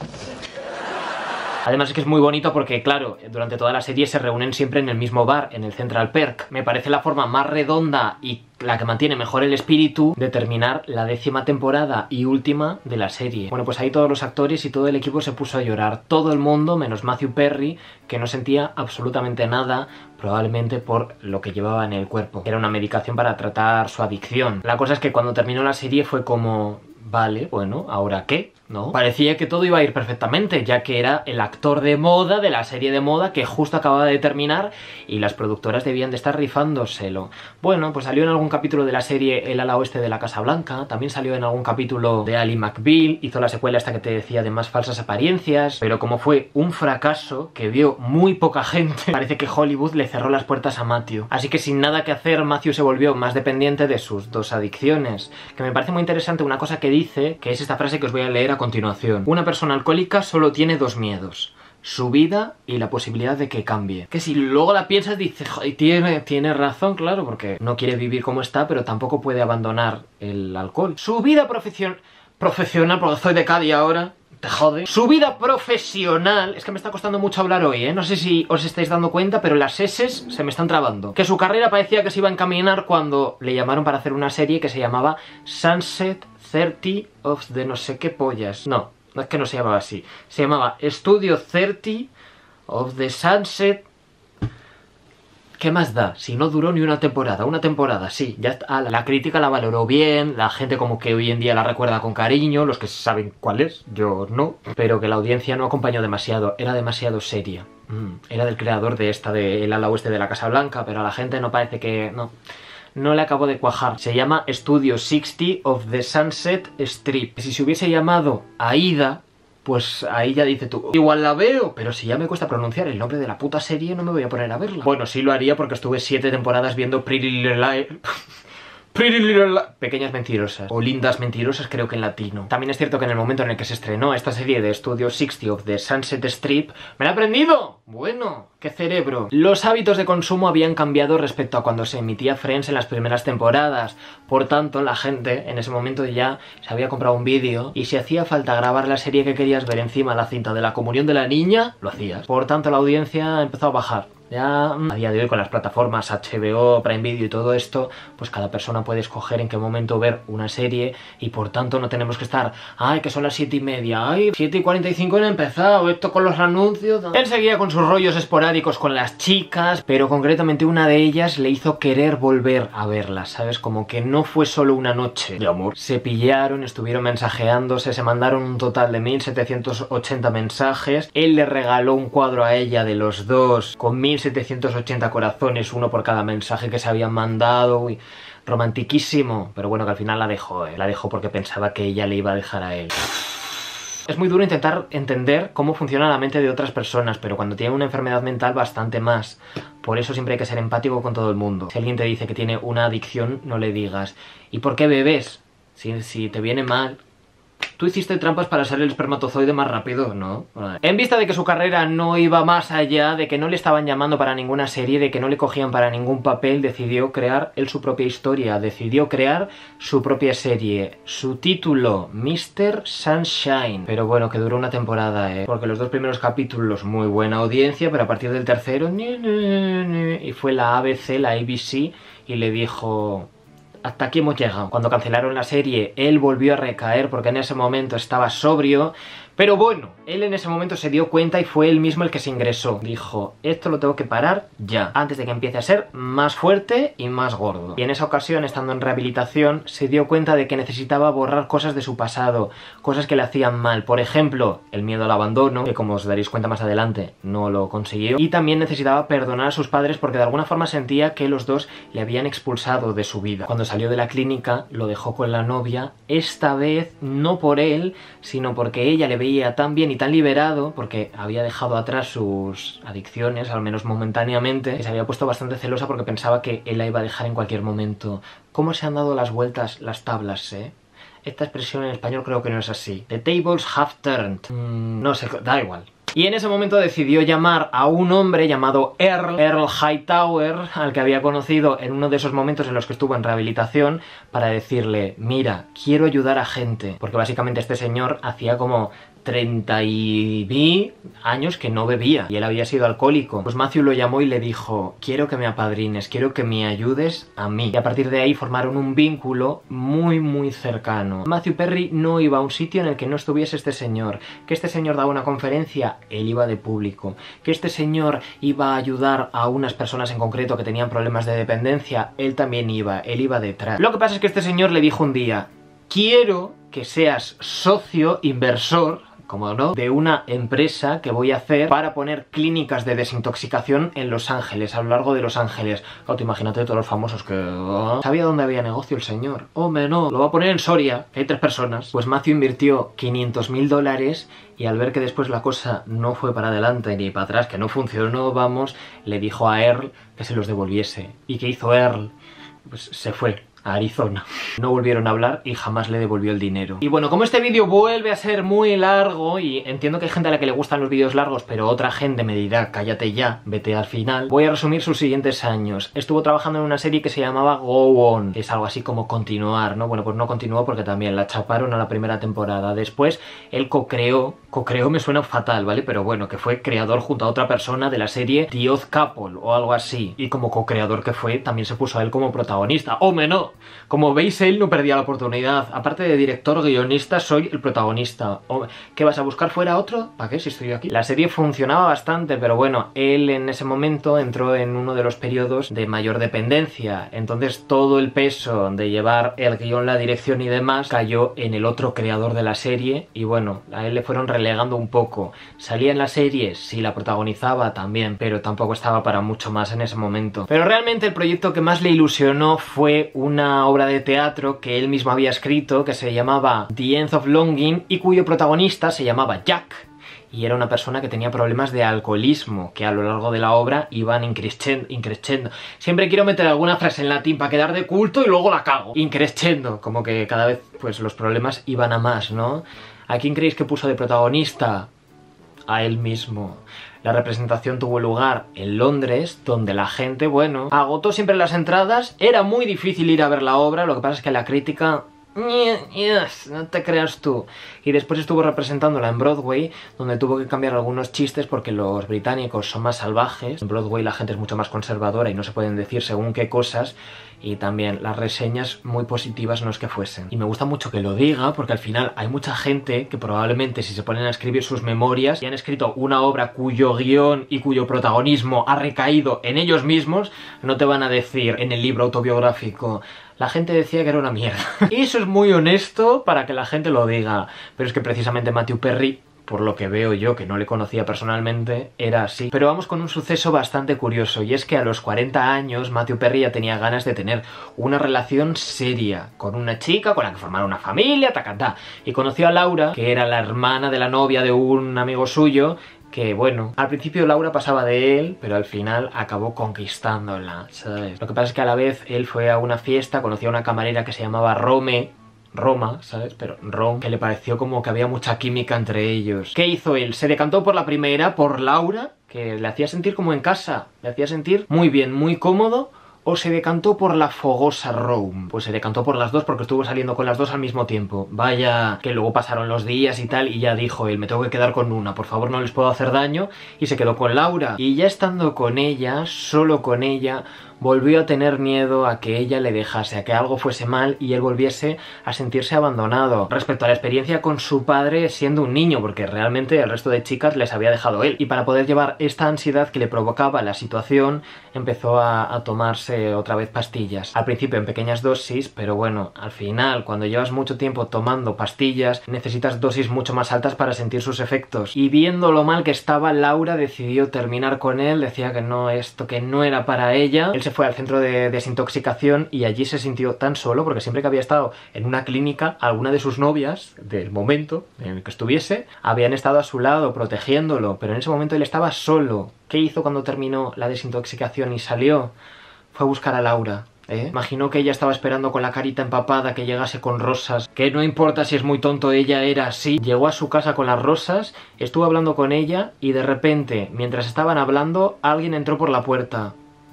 Además es que es muy bonito porque, claro, durante toda la serie se reúnen siempre en el mismo bar, en el Central Perk. Me parece la forma más redonda y la que mantiene mejor el espíritu de terminar la décima temporada y última de la serie. Bueno, pues ahí todos los actores y todo el equipo se puso a llorar. Todo el mundo, menos Matthew Perry, que no sentía absolutamente nada, probablemente por lo que llevaba en el cuerpo. Era una medicación para tratar su adicción. La cosa es que cuando terminó la serie fue como... Vale, bueno, ¿ahora qué? ¿No? Parecía que todo iba a ir perfectamente, ya que era el actor de moda de la serie de moda que justo acababa de terminar y las productoras debían de estar rifándoselo. Bueno, pues salió en algún capítulo de la serie El ala oeste de la Casa Blanca, también salió en algún capítulo de Ally McBeal, hizo la secuela esta que te decía de Más Falsas Apariencias, pero como fue un fracaso que vio muy poca gente, parece que Hollywood le cerró las puertas a Matthew. Así que sin nada que hacer, Matthew se volvió más dependiente de sus dos adicciones, que me parece muy interesante una cosa que dice, que es esta frase que os voy a leer a continuación. Una persona alcohólica solo tiene dos miedos: su vida y la posibilidad de que cambie. Que si luego la piensas dices, joder, tiene, tiene razón, claro, porque no quiere vivir como está, pero tampoco puede abandonar el alcohol. Su vida profesional, profesional, porque soy de Cádiz ahora, te jode. Su vida profesional, es que me está costando mucho hablar hoy, ¿eh? No sé si os estáis dando cuenta, pero las eses se me están trabando. Que su carrera parecía que se iba a encaminar cuando le llamaron para hacer una serie que se llamaba Sunset thirty of the no sé qué pollas. No, no es que no se llamaba así. Se llamaba Studio thirty of the Sunset... ¿Qué más da? Si no duró ni una temporada. Una temporada, sí. Ya está. La crítica la valoró bien, la gente como que hoy en día la recuerda con cariño, los que saben cuál es, yo no. Pero que la audiencia no acompañó demasiado, era demasiado seria. Mm, era del creador de esta, de El ala oeste de la Casa Blanca, pero a la gente no parece que... no... No le acabó de cuajar. Se llama Studio sixty of the Sunset Strip. Si se hubiese llamado Aida, pues ahí ya dice tú, igual la veo, pero si ya me cuesta pronunciar el nombre de la puta serie, no me voy a poner a verla. Bueno, sí lo haría porque estuve siete temporadas viendo Pretty Little Liars... Pretty Little Liars... Pequeñas mentirosas, o lindas mentirosas creo que en latino. También es cierto que en el momento en el que se estrenó esta serie de Studio sixty of the Sunset Strip, ¡me la he aprendido! Bueno, qué cerebro. Los hábitos de consumo habían cambiado respecto a cuando se emitía Friends en las primeras temporadas. Por tanto, la gente en ese momento ya se había comprado un vídeo y si hacía falta grabar la serie que querías ver encima de la cinta de la comunión de la niña, lo hacías. Por tanto, la audiencia empezó a bajar. Ya a día de hoy con las plataformas H B O, Prime Video y todo esto, pues cada persona puede escoger en qué momento ver una serie y por tanto no tenemos que estar, ay, que son las siete y media, ay, siete y cuarenta y cinco han empezado, esto con los anuncios. Él seguía con sus rollos esporádicos con las chicas, pero concretamente una de ellas le hizo querer volver a verlas, ¿sabes? Como que no fue solo una noche de amor. Se pillaron, estuvieron mensajeándose, se mandaron un total de mil setecientos ochenta mensajes. Él le regaló un cuadro a ella de los dos con mil setecientos ochenta corazones, uno por cada mensaje que se habían mandado. Uy, romantiquísimo, pero bueno, que al final la dejó, ¿eh? La dejó porque pensaba que ella le iba a dejar a él. Es muy duro intentar entender cómo funciona la mente de otras personas, pero cuando tienen una enfermedad mental bastante más. Por eso siempre hay que ser empático con todo el mundo. Si alguien te dice que tiene una adicción, no le digas ¿y por qué bebes? Si, si te viene mal... Tú hiciste trampas para ser el espermatozoide más rápido, ¿no? En vista de que su carrera no iba más allá, de que no le estaban llamando para ninguna serie, de que no le cogían para ningún papel, decidió crear él su propia historia, decidió crear su propia serie. Su título, mister Sunshine. Pero bueno, que duró una temporada, ¿eh? Porque los dos primeros capítulos, muy buena audiencia, pero a partir del tercero... Y fue la A B C, la A B C, y le dijo... hasta aquí hemos llegado. Cuando cancelaron la serie, él volvió a recaer porque en ese momento estaba sobrio. Pero bueno, él en ese momento se dio cuenta y fue él mismo el que se ingresó. Dijo, esto lo tengo que parar ya, antes de que empiece a ser más fuerte y más gordo. Y en esa ocasión, estando en rehabilitación, se dio cuenta de que necesitaba borrar cosas de su pasado, cosas que le hacían mal. Por ejemplo, el miedo al abandono, que como os daréis cuenta más adelante, no lo consiguió. Y también necesitaba perdonar a sus padres porque de alguna forma sentía que los dos le habían expulsado de su vida. Cuando salió de la clínica, lo dejó con la novia, esta vez no por él, sino porque ella le veía tan bien y tan liberado, porque había dejado atrás sus adicciones, al menos momentáneamente, que se había puesto bastante celosa porque pensaba que él la iba a dejar en cualquier momento. ¿Cómo se han dado las vueltas las tablas, eh? Esta expresión en español creo que no es así. The tables have turned. Mm, no sé, da igual. Y en ese momento decidió llamar a un hombre llamado Earl, Earl Hightower, al que había conocido en uno de esos momentos en los que estuvo en rehabilitación, para decirle, mira, quiero ayudar a gente. Porque básicamente este señor hacía como treinta y años que no bebía y él había sido alcohólico. Pues Matthew lo llamó y le dijo, quiero que me apadrines, quiero que me ayudes a mí. Y a partir de ahí formaron un vínculo muy muy cercano. Matthew Perry no iba a un sitio en el que no estuviese este señor. Que este señor daba una conferencia, él iba de público. Que este señor iba a ayudar a unas personas en concreto que tenían problemas de dependencia, él también iba, él iba detrás. Lo que pasa es que este señor le dijo un día, quiero que seas socio, inversor, como no, de una empresa que voy a hacer para poner clínicas de desintoxicación en Los Ángeles, a lo largo de Los Ángeles. Claro, imagínate todos los famosos que... ¿Oh? ¿Sabía dónde había negocio el señor? Hombre, no, lo va a poner en Soria, que hay tres personas. Pues Matthew invirtió quinientos mil dólares y al ver que después la cosa no fue para adelante ni para atrás, que no funcionó, vamos, le dijo a Earl que se los devolviese. ¿Y qué hizo Earl? Pues se fue a Arizona. No volvieron a hablar y jamás le devolvió el dinero. Y bueno, como este vídeo vuelve a ser muy largo, y entiendo que hay gente a la que le gustan los vídeos largos, pero otra gente me dirá, cállate ya, vete al final, voy a resumir sus siguientes años. Estuvo trabajando en una serie que se llamaba Go On, que es algo así como continuar, ¿no? Bueno, pues no continuó porque también la chaparon a la primera temporada. Después, él co-creó, co-creó me suena fatal, ¿vale? Pero bueno, que fue creador junto a otra persona de la serie The Odd Couple o algo así. Y como co-creador que fue, también se puso a él como protagonista. ¡Hombre, no! Como veis, él no perdía la oportunidad. Aparte de director, guionista, soy el protagonista. ¿Qué vas a buscar fuera otro? ¿Para qué si estoy aquí? La serie funcionaba bastante, pero bueno, él en ese momento entró en uno de los periodos de mayor dependencia. Entonces todo el peso de llevar el guión, la dirección y demás cayó en el otro creador de la serie. Y bueno, a él le fueron relegando un poco. Salía en la serie, sí, la protagonizaba también, pero tampoco estaba para mucho más en ese momento. Pero realmente el proyecto que más le ilusionó fue una obra de teatro que él mismo había escrito, que se llamaba The End of Longing y cuyo protagonista se llamaba Jack. Y era una persona que tenía problemas de alcoholismo, que a lo largo de la obra iban increscendo, increscendo. Siempre quiero meter alguna frase en latín para quedar de culto y luego la cago. Increscendo, como que cada vez pues los problemas iban a más, ¿no? ¿A quién creéis que puso de protagonista? A él mismo. La representación tuvo lugar en Londres, donde la gente, bueno, agotó siempre las entradas. Era muy difícil ir a ver la obra, lo que pasa es que la crítica no te creas tú. Y después estuvo representándola en Broadway, donde tuvo que cambiar algunos chistes porque los británicos son más salvajes. En Broadway la gente es mucho más conservadora y no se pueden decir según qué cosas. Y también las reseñas muy positivas no es que fuesen. Y me gusta mucho que lo diga porque al final hay mucha gente que probablemente si se ponen a escribir sus memorias y han escrito una obra cuyo guión y cuyo protagonismo ha recaído en ellos mismos, no te van a decir en el libro autobiográfico: la gente decía que era una mierda. Y eso es muy honesto para que la gente lo diga. Pero es que precisamente Matthew Perry, por lo que veo yo, que no le conocía personalmente, era así. Pero vamos con un suceso bastante curioso, y es que a los cuarenta años Matthew Perry ya tenía ganas de tener una relación seria con una chica con la que formar una familia, tacatá. Y conoció a Laura, que era la hermana de la novia de un amigo suyo, que bueno, al principio Laura pasaba de él, pero al final acabó conquistándola, ¿sabes? Lo que pasa es que a la vez él fue a una fiesta, conoció a una camarera que se llamaba Rome, Roma, ¿sabes? Pero Ron, que le pareció como que había mucha química entre ellos. ¿Qué hizo él? Se decantó por la primera, por Laura, que le hacía sentir como en casa, le hacía sentir muy bien, muy cómodo. ¿O se decantó por la fogosa Rome? Pues se decantó por las dos porque estuvo saliendo con las dos al mismo tiempo. Vaya, que luego pasaron los días y tal, y ya dijo él: me tengo que quedar con una, por favor no les puedo hacer daño. Y se quedó con Laura. Y ya estando con ella, solo con ella, volvió a tener miedo a que ella le dejase, a que algo fuese mal y él volviese a sentirse abandonado. Respecto a la experiencia con su padre siendo un niño, porque realmente el resto de chicas les había dejado él. Y para poder llevar esta ansiedad que le provocaba la situación, empezó a, a tomarse otra vez pastillas. Al principio en pequeñas dosis, pero bueno, al final, cuando llevas mucho tiempo tomando pastillas, necesitas dosis mucho más altas para sentir sus efectos. Y viendo lo mal que estaba, Laura decidió terminar con él, decía que no, esto que no era para ella. Él se fue al centro de desintoxicación y allí se sintió tan solo, porque siempre que había estado en una clínica, alguna de sus novias del momento en el que estuviese habían estado a su lado protegiéndolo, pero en ese momento él estaba solo. ¿Qué hizo cuando terminó la desintoxicación y salió? Fue a buscar a Laura. ¿Eh? Imaginó que ella estaba esperando con la carita empapada que llegase con rosas, que no importa si es muy tonto, ella era así. Llegó a su casa con las rosas, estuvo hablando con ella y de repente, mientras estaban hablando, alguien entró por la puerta.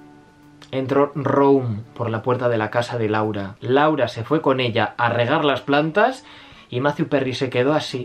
Entró Rome por la puerta de la casa de Laura. Laura se fue con ella a regar las plantas y Matthew Perry se quedó así.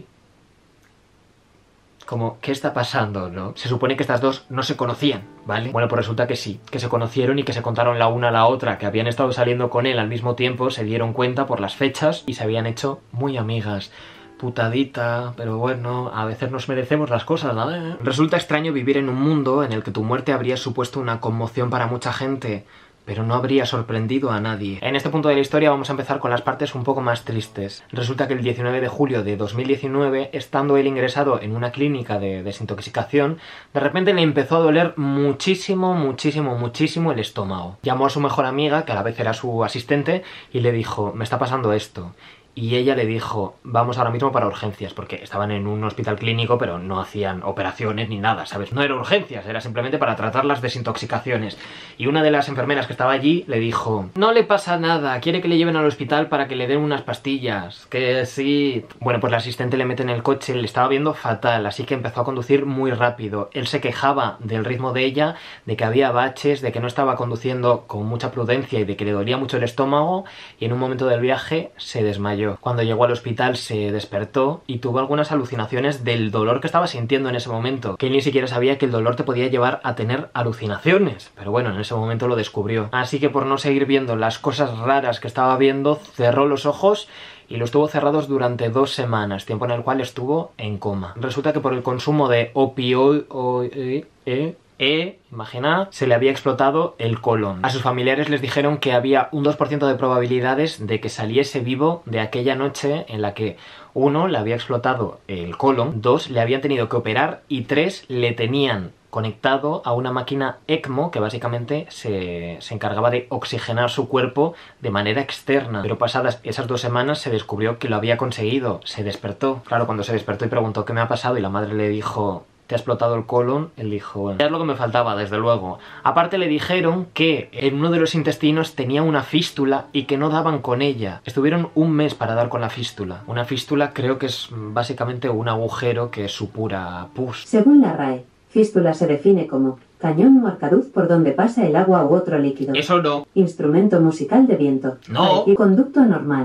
Como, ¿qué está pasando, no? Se supone que estas dos no se conocían, ¿vale? Bueno, pues resulta que sí, que se conocieron y que se contaron la una a la otra, que habían estado saliendo con él al mismo tiempo, se dieron cuenta por las fechas y se habían hecho muy amigas. Putadita, pero bueno, a veces nos merecemos las cosas, ¿no? Resulta extraño vivir en un mundo en el que tu muerte habría supuesto una conmoción para mucha gente, pero no habría sorprendido a nadie. En este punto de la historia vamos a empezar con las partes un poco más tristes. Resulta que el diecinueve de julio de dos mil diecinueve, estando él ingresado en una clínica de desintoxicación, de repente le empezó a doler muchísimo, muchísimo, muchísimo el estómago. Llamó a su mejor amiga, que a la vez era su asistente, y le dijo: me está pasando esto. Y ella le dijo: vamos ahora mismo para urgencias, porque estaban en un hospital clínico, pero no hacían operaciones ni nada, ¿sabes? No era urgencias, era simplemente para tratar las desintoxicaciones. Y una de las enfermeras que estaba allí le dijo: no le pasa nada, quiere que le lleven al hospital para que le den unas pastillas, que sí. Bueno, pues la asistente le mete en el coche, le estaba viendo fatal, así que empezó a conducir muy rápido. Él se quejaba del ritmo de ella, de que había baches, de que no estaba conduciendo con mucha prudencia y de que le dolía mucho el estómago, y en un momento del viaje se desmayó. Cuando llegó al hospital se despertó y tuvo algunas alucinaciones del dolor que estaba sintiendo en ese momento, que él ni siquiera sabía que el dolor te podía llevar a tener alucinaciones, pero bueno, en ese momento lo descubrió. Así que por no seguir viendo las cosas raras que estaba viendo, cerró los ojos y los tuvo cerrados durante dos semanas, tiempo en el cual estuvo en coma. Resulta que por el consumo de opioides, eh, E, imagina, se le había explotado el colon. A sus familiares les dijeron que había un dos por ciento de probabilidades de que saliese vivo de aquella noche en la que, uno, le había explotado el colon, dos, le habían tenido que operar y tres, le tenían conectado a una máquina ECMO que básicamente se, se encargaba de oxigenar su cuerpo de manera externa. Pero pasadas esas dos semanas se descubrió que lo había conseguido, se despertó. Claro, cuando se despertó y preguntó qué me ha pasado y la madre le dijo: ¿te ha explotado el colon? Él dijo: bueno, ya es lo que me faltaba, desde luego. Aparte le dijeron que en uno de los intestinos tenía una fístula y que no daban con ella. Estuvieron un mes para dar con la fístula. Una fístula creo que es básicamente un agujero que supura pus. Según la R A E, fístula se define como cañón o arcaduz por donde pasa el agua u otro líquido. Eso no. Instrumento musical de viento. No. Y conducto anormal.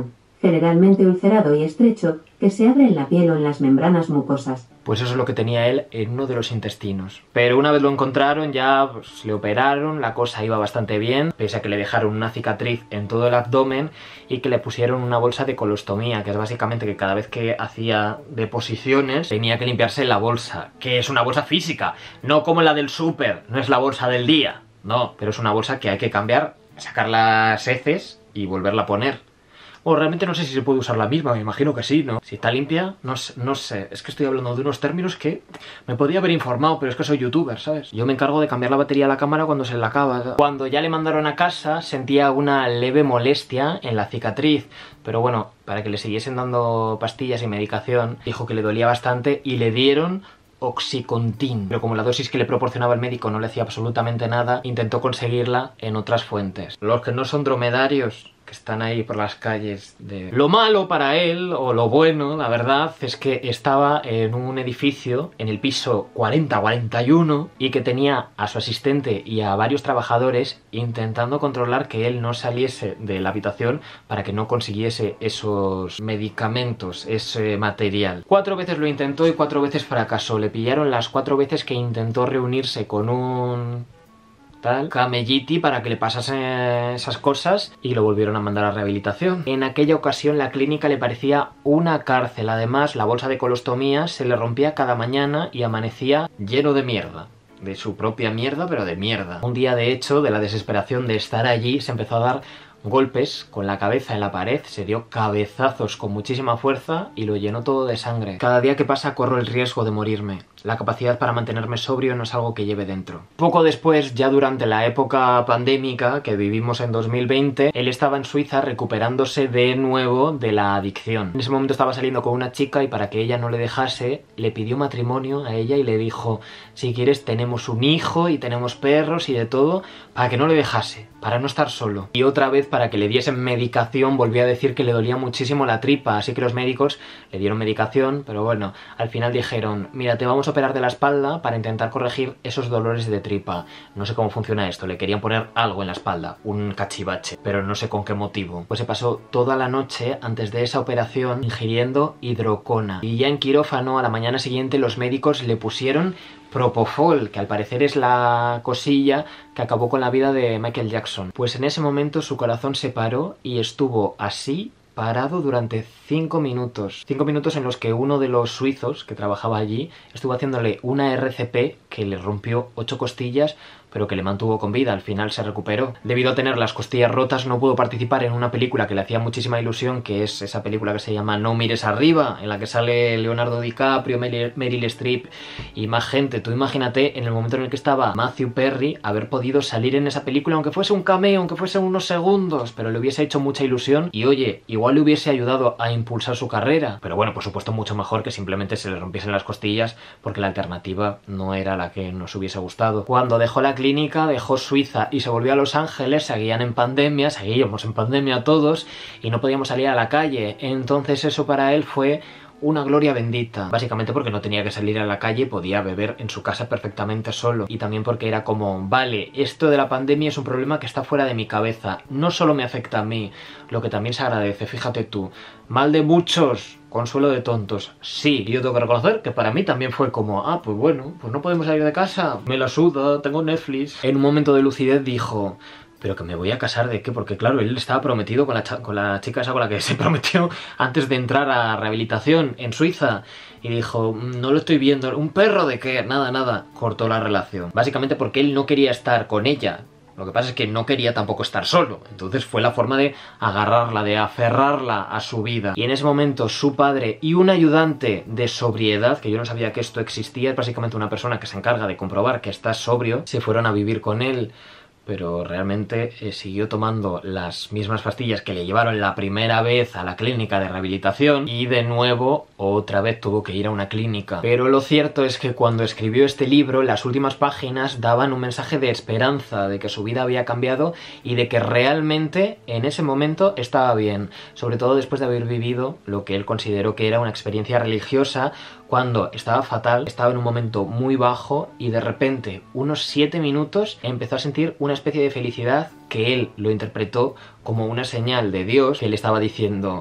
generalmente ulcerado y estrecho, que se abre en la piel o en las membranas mucosas. Pues eso es lo que tenía él en uno de los intestinos. Pero una vez lo encontraron, ya pues, le operaron, la cosa iba bastante bien, pese a que le dejaron una cicatriz en todo el abdomen y que le pusieron una bolsa de colostomía, que es básicamente que cada vez que hacía deposiciones tenía que limpiarse la bolsa, que es una bolsa física, no como la del súper, no es la bolsa del día, no, pero es una bolsa que hay que cambiar, sacar las heces y volverla a poner. O realmente no sé si se puede usar la misma, me imagino que sí, ¿no? Si está limpia, no, no sé. Es que estoy hablando de unos términos que me podría haber informado, pero es que soy youtuber, ¿sabes? Yo me encargo de cambiar la batería a la cámara cuando se la acaba. Cuando ya le mandaron a casa, sentía una leve molestia en la cicatriz. Pero bueno, para que le siguiesen dando pastillas y medicación, dijo que le dolía bastante y le dieron Oxycontin. Pero como la dosis que le proporcionaba el médico no le hacía absolutamente nada, intentó conseguirla en otras fuentes. Los que no son dromedarios, que están ahí por las calles de... Lo malo para él, o lo bueno, la verdad, es que estaba en un edificio en el piso cuarenta cuarenta y uno y que tenía a su asistente y a varios trabajadores intentando controlar que él no saliese de la habitación para que no consiguiese esos medicamentos, ese material. Cuatro veces lo intentó y cuatro veces fracasó. Le pillaron las cuatro veces que intentó reunirse con un... tal, camelliti para que le pasase esas cosas y lo volvieron a mandar a rehabilitación. En aquella ocasión la clínica le parecía una cárcel. Además, la bolsa de colostomía se le rompía cada mañana y amanecía lleno de mierda. De su propia mierda, pero de mierda. Un día, de hecho, de la desesperación de estar allí, se empezó a dar golpes con la cabeza en la pared, se dio cabezazos con muchísima fuerza y lo llenó todo de sangre. Cada día que pasa corro el riesgo de morirme. La capacidad para mantenerme sobrio no es algo que lleve dentro. Poco después, ya durante la época pandémica que vivimos en dos mil veinte, él estaba en Suiza recuperándose de nuevo de la adicción. En ese momento estaba saliendo con una chica y para que ella no le dejase, le pidió matrimonio a ella y le dijo: si quieres tenemos un hijo y tenemos perros y de todo, para que no le dejase, para no estar solo. Y otra vez, para que le diesen medicación, volvió a decir que le dolía muchísimo la tripa, así que los médicos le dieron medicación, pero bueno, al final dijeron: mira, te vamos a operar de la espalda para intentar corregir esos dolores de tripa. No sé cómo funciona esto, le querían poner algo en la espalda, un cachivache, pero no sé con qué motivo. Pues se pasó toda la noche antes de esa operación ingiriendo hidrocona. Y ya en quirófano, a la mañana siguiente, los médicos le pusieron Propofol, que al parecer es la cosilla que acabó con la vida de Michael Jackson. Pues en ese momento su corazón se paró y estuvo así, parado durante cinco minutos. Cinco minutos en los que uno de los suizos que trabajaba allí estuvo haciéndole una R C P que le rompió ocho costillas, pero que le mantuvo con vida. Al final se recuperó. Debido a tener las costillas rotas, no pudo participar en una película que le hacía muchísima ilusión, que es esa película que se llama No mires arriba, en la que sale Leonardo DiCaprio, Meryl Streep y más gente. Tú imagínate en el momento en el que estaba Matthew Perry haber podido salir en esa película, aunque fuese un cameo, aunque fuese unos segundos, pero le hubiese hecho mucha ilusión y oye, igual le hubiese ayudado a impulsar su carrera. Pero bueno, por supuesto mucho mejor que simplemente se le rompiesen las costillas, porque la alternativa no era la que nos hubiese gustado. Cuando dejó la clínica, dejó Suiza y se volvió a Los Ángeles, seguían en pandemia, seguíamos en pandemia todos y no podíamos salir a la calle. Entonces eso para él fue una gloria bendita, básicamente porque no tenía que salir a la calle, podía beber en su casa perfectamente solo, y también porque era como, vale, esto de la pandemia es un problema que está fuera de mi cabeza, no solo me afecta a mí, lo que también se agradece, fíjate tú, mal de muchos, consuelo de tontos. Sí, yo tengo que reconocer que para mí también fue como, ah, pues bueno, pues no podemos salir de casa, me la suda, tengo Netflix. En un momento de lucidez dijo: ¿pero que me voy a casar de qué? Porque claro, él estaba prometido con la, con la chica esa con la que se prometió antes de entrar a rehabilitación en Suiza. Y dijo, no lo estoy viendo, ¿un perro de qué? Nada, nada. Cortó la relación. Básicamente porque él no quería estar con ella. Lo que pasa es que no quería tampoco estar solo. Entonces fue la forma de agarrarla, de aferrarla a su vida. Y en ese momento su padre y un ayudante de sobriedad, que yo no sabía que esto existía, es básicamente una persona que se encarga de comprobar que estás sobrio, se fueron a vivir con él. Pero realmente eh, siguió tomando las mismas pastillas que le llevaron la primera vez a la clínica de rehabilitación y de nuevo otra vez tuvo que ir a una clínica. Pero lo cierto es que cuando escribió este libro, las últimas páginas daban un mensaje de esperanza, de que su vida había cambiado y de que realmente en ese momento estaba bien, sobre todo después de haber vivido lo que él consideró que era una experiencia religiosa, cuando estaba fatal, estaba en un momento muy bajo y de repente, unos siete minutos, empezó a sentir una especie de felicidad que él lo interpretó como una señal de Dios que le estaba diciendo: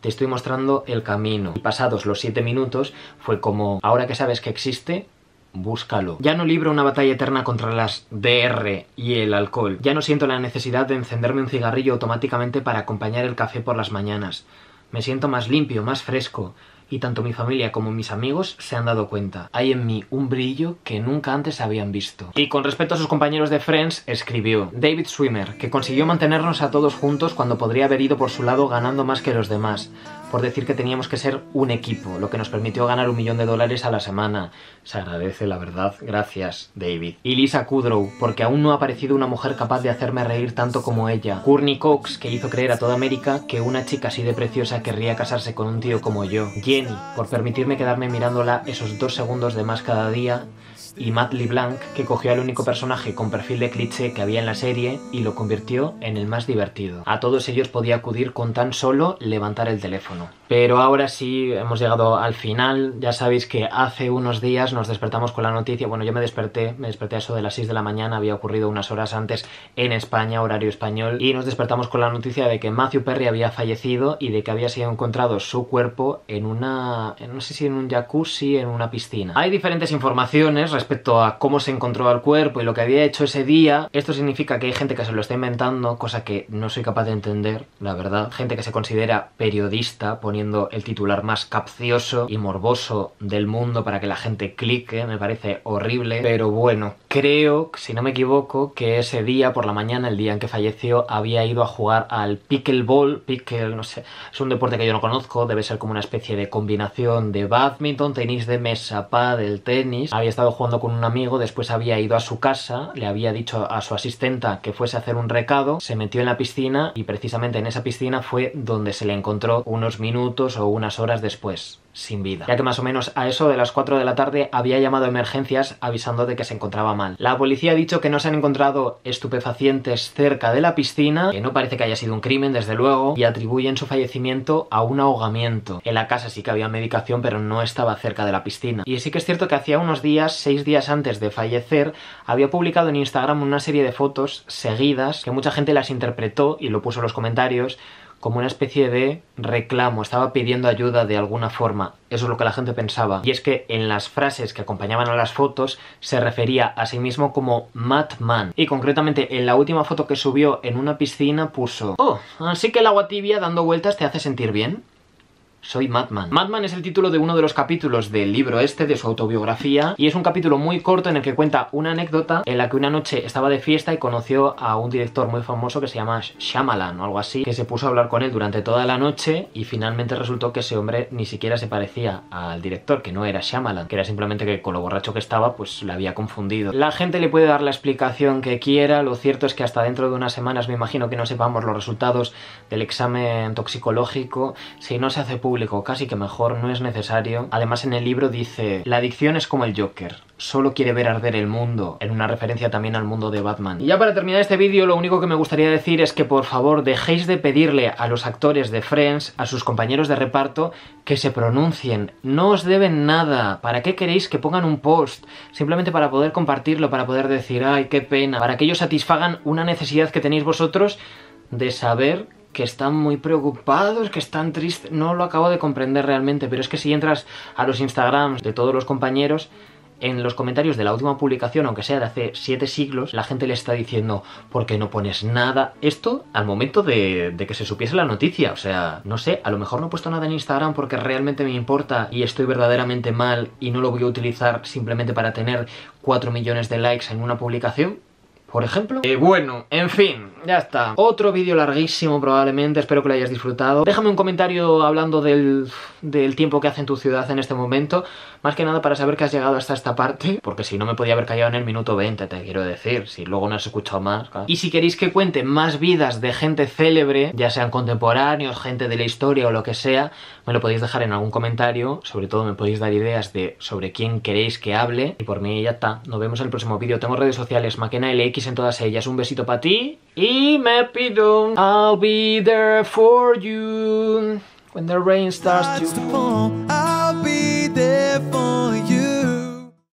te estoy mostrando el camino. Y pasados los siete minutos fue como, ahora que sabes que existe, búscalo. Ya no libro una batalla eterna contra las D R y el alcohol. Ya no siento la necesidad de encenderme un cigarrillo automáticamente para acompañar el café por las mañanas. Me siento más limpio, más fresco. Y tanto mi familia como mis amigos se han dado cuenta. Hay en mí un brillo que nunca antes habían visto. Y con respecto a sus compañeros de Friends, escribió: David Schwimmer, que consiguió mantenernos a todos juntos cuando podría haber ido por su lado ganando más que los demás, por decir que teníamos que ser un equipo, lo que nos permitió ganar un millón de dólares a la semana. Se agradece, la verdad. Gracias, David. Y Lisa Kudrow, porque aún no ha aparecido una mujer capaz de hacerme reír tanto como ella. Courtney Cox, que hizo creer a toda América que una chica así de preciosa querría casarse con un tío como yo. Jenny, por permitirme quedarme mirándola esos dos segundos de más cada día. Y Matt LeBlanc, que cogió al único personaje con perfil de cliché que había en la serie y lo convirtió en el más divertido. A todos ellos podía acudir con tan solo levantar el teléfono. Pero ahora sí, hemos llegado al final. Ya sabéis que hace unos días nos despertamos con la noticia, bueno, yo me desperté, me desperté a eso de las seis de la mañana, había ocurrido unas horas antes en España, horario español, y nos despertamos con la noticia de que Matthew Perry había fallecido y de que había sido encontrado su cuerpo en una, no sé si en un jacuzzi, en una piscina. Hay diferentes informaciones respecto a cómo se encontró el cuerpo y lo que había hecho ese día. Esto significa que hay gente que se lo está inventando, cosa que no soy capaz de entender, la verdad. Gente que se considera periodista, poniendo el titular más capcioso y morboso del mundo para que la gente clique. Me parece horrible, pero bueno, creo, si no me equivoco, que ese día por la mañana, el día en que falleció, había ido a jugar al pickleball. Pickle, no sé, es un deporte que yo no conozco, debe ser como una especie de combinación de badminton, tenis de mesa, pádel, tenis. Había estado jugando con un amigo, después había ido a su casa, le había dicho a su asistenta que fuese a hacer un recado, se metió en la piscina y precisamente en esa piscina fue donde se le encontró unos minutos o unas horas después, sin vida, ya que más o menos a eso de las cuatro de la tarde había llamado a emergencias avisando de que se encontraba mal. La policía ha dicho que no se han encontrado estupefacientes cerca de la piscina, que no parece que haya sido un crimen desde luego, y atribuyen su fallecimiento a un ahogamiento. En la casa sí que había medicación, pero no estaba cerca de la piscina. Y sí que es cierto que hacía unos días, seis días antes de fallecer, había publicado en Instagram una serie de fotos seguidas que mucha gente las interpretó y lo puso en los comentarios como una especie de reclamo, estaba pidiendo ayuda de alguna forma. Eso es lo que la gente pensaba. Y es que en las frases que acompañaban a las fotos se refería a sí mismo como Madman. Y concretamente en la última foto que subió en una piscina puso: oh, así que el agua tibia dando vueltas te hace sentir bien. Soy Madman. Madman es el título de uno de los capítulos del libro este, de su autobiografía, y es un capítulo muy corto en el que cuenta una anécdota en la que una noche estaba de fiesta y conoció a un director muy famoso que se llama Shyamalan o algo así, que se puso a hablar con él durante toda la noche y finalmente resultó que ese hombre ni siquiera se parecía al director, que no era Shyamalan, que era simplemente que con lo borracho que estaba pues le había confundido. La gente le puede dar la explicación que quiera, lo cierto es que hasta dentro de unas semanas me imagino que no sepamos los resultados del examen toxicológico. Si no se hace público público, casi que mejor, no es necesario. Además en el libro dice: la adicción es como el Joker, solo quiere ver arder el mundo, en una referencia también al mundo de Batman. Y ya para terminar este vídeo, lo único que me gustaría decir es que por favor dejéis de pedirle a los actores de Friends, a sus compañeros de reparto, que se pronuncien. No os deben nada. ¿Para qué queréis que pongan un post? Simplemente para poder compartirlo, para poder decir: ay, qué pena, para que ellos satisfagan una necesidad que tenéis vosotros de saber que están muy preocupados, que están tristes. No lo acabo de comprender realmente, pero es que si entras a los Instagrams de todos los compañeros, en los comentarios de la última publicación, aunque sea de hace siete siglos, la gente le está diciendo: ¿por qué no pones nada? Esto al momento de, de que se supiese la noticia. O sea, no sé, a lo mejor no he puesto nada en Instagram porque realmente me importa y estoy verdaderamente mal y no lo voy a utilizar simplemente para tener cuatro millones de likes en una publicación, por ejemplo. Eh, bueno, en fin, ya está. Otro vídeo larguísimo probablemente, espero que lo hayas disfrutado. Déjame un comentario hablando del, del tiempo que hace en tu ciudad en este momento. Más que nada para saber que has llegado hasta esta parte, porque si no me podía haber callado en el minuto veinte, te quiero decir, si luego no has escuchado más, claro. Y si queréis que cuente más vidas de gente célebre, ya sean contemporáneos, gente de la historia o lo que sea, me lo podéis dejar en algún comentario. Sobre todo me podéis dar ideas de sobre quién queréis que hable. Y por mí ya está, nos vemos en el próximo vídeo. Tengo redes sociales, McKennaLX en todas ellas. Un besito para ti y me pido: I'll be there for you when the rain starts to fall.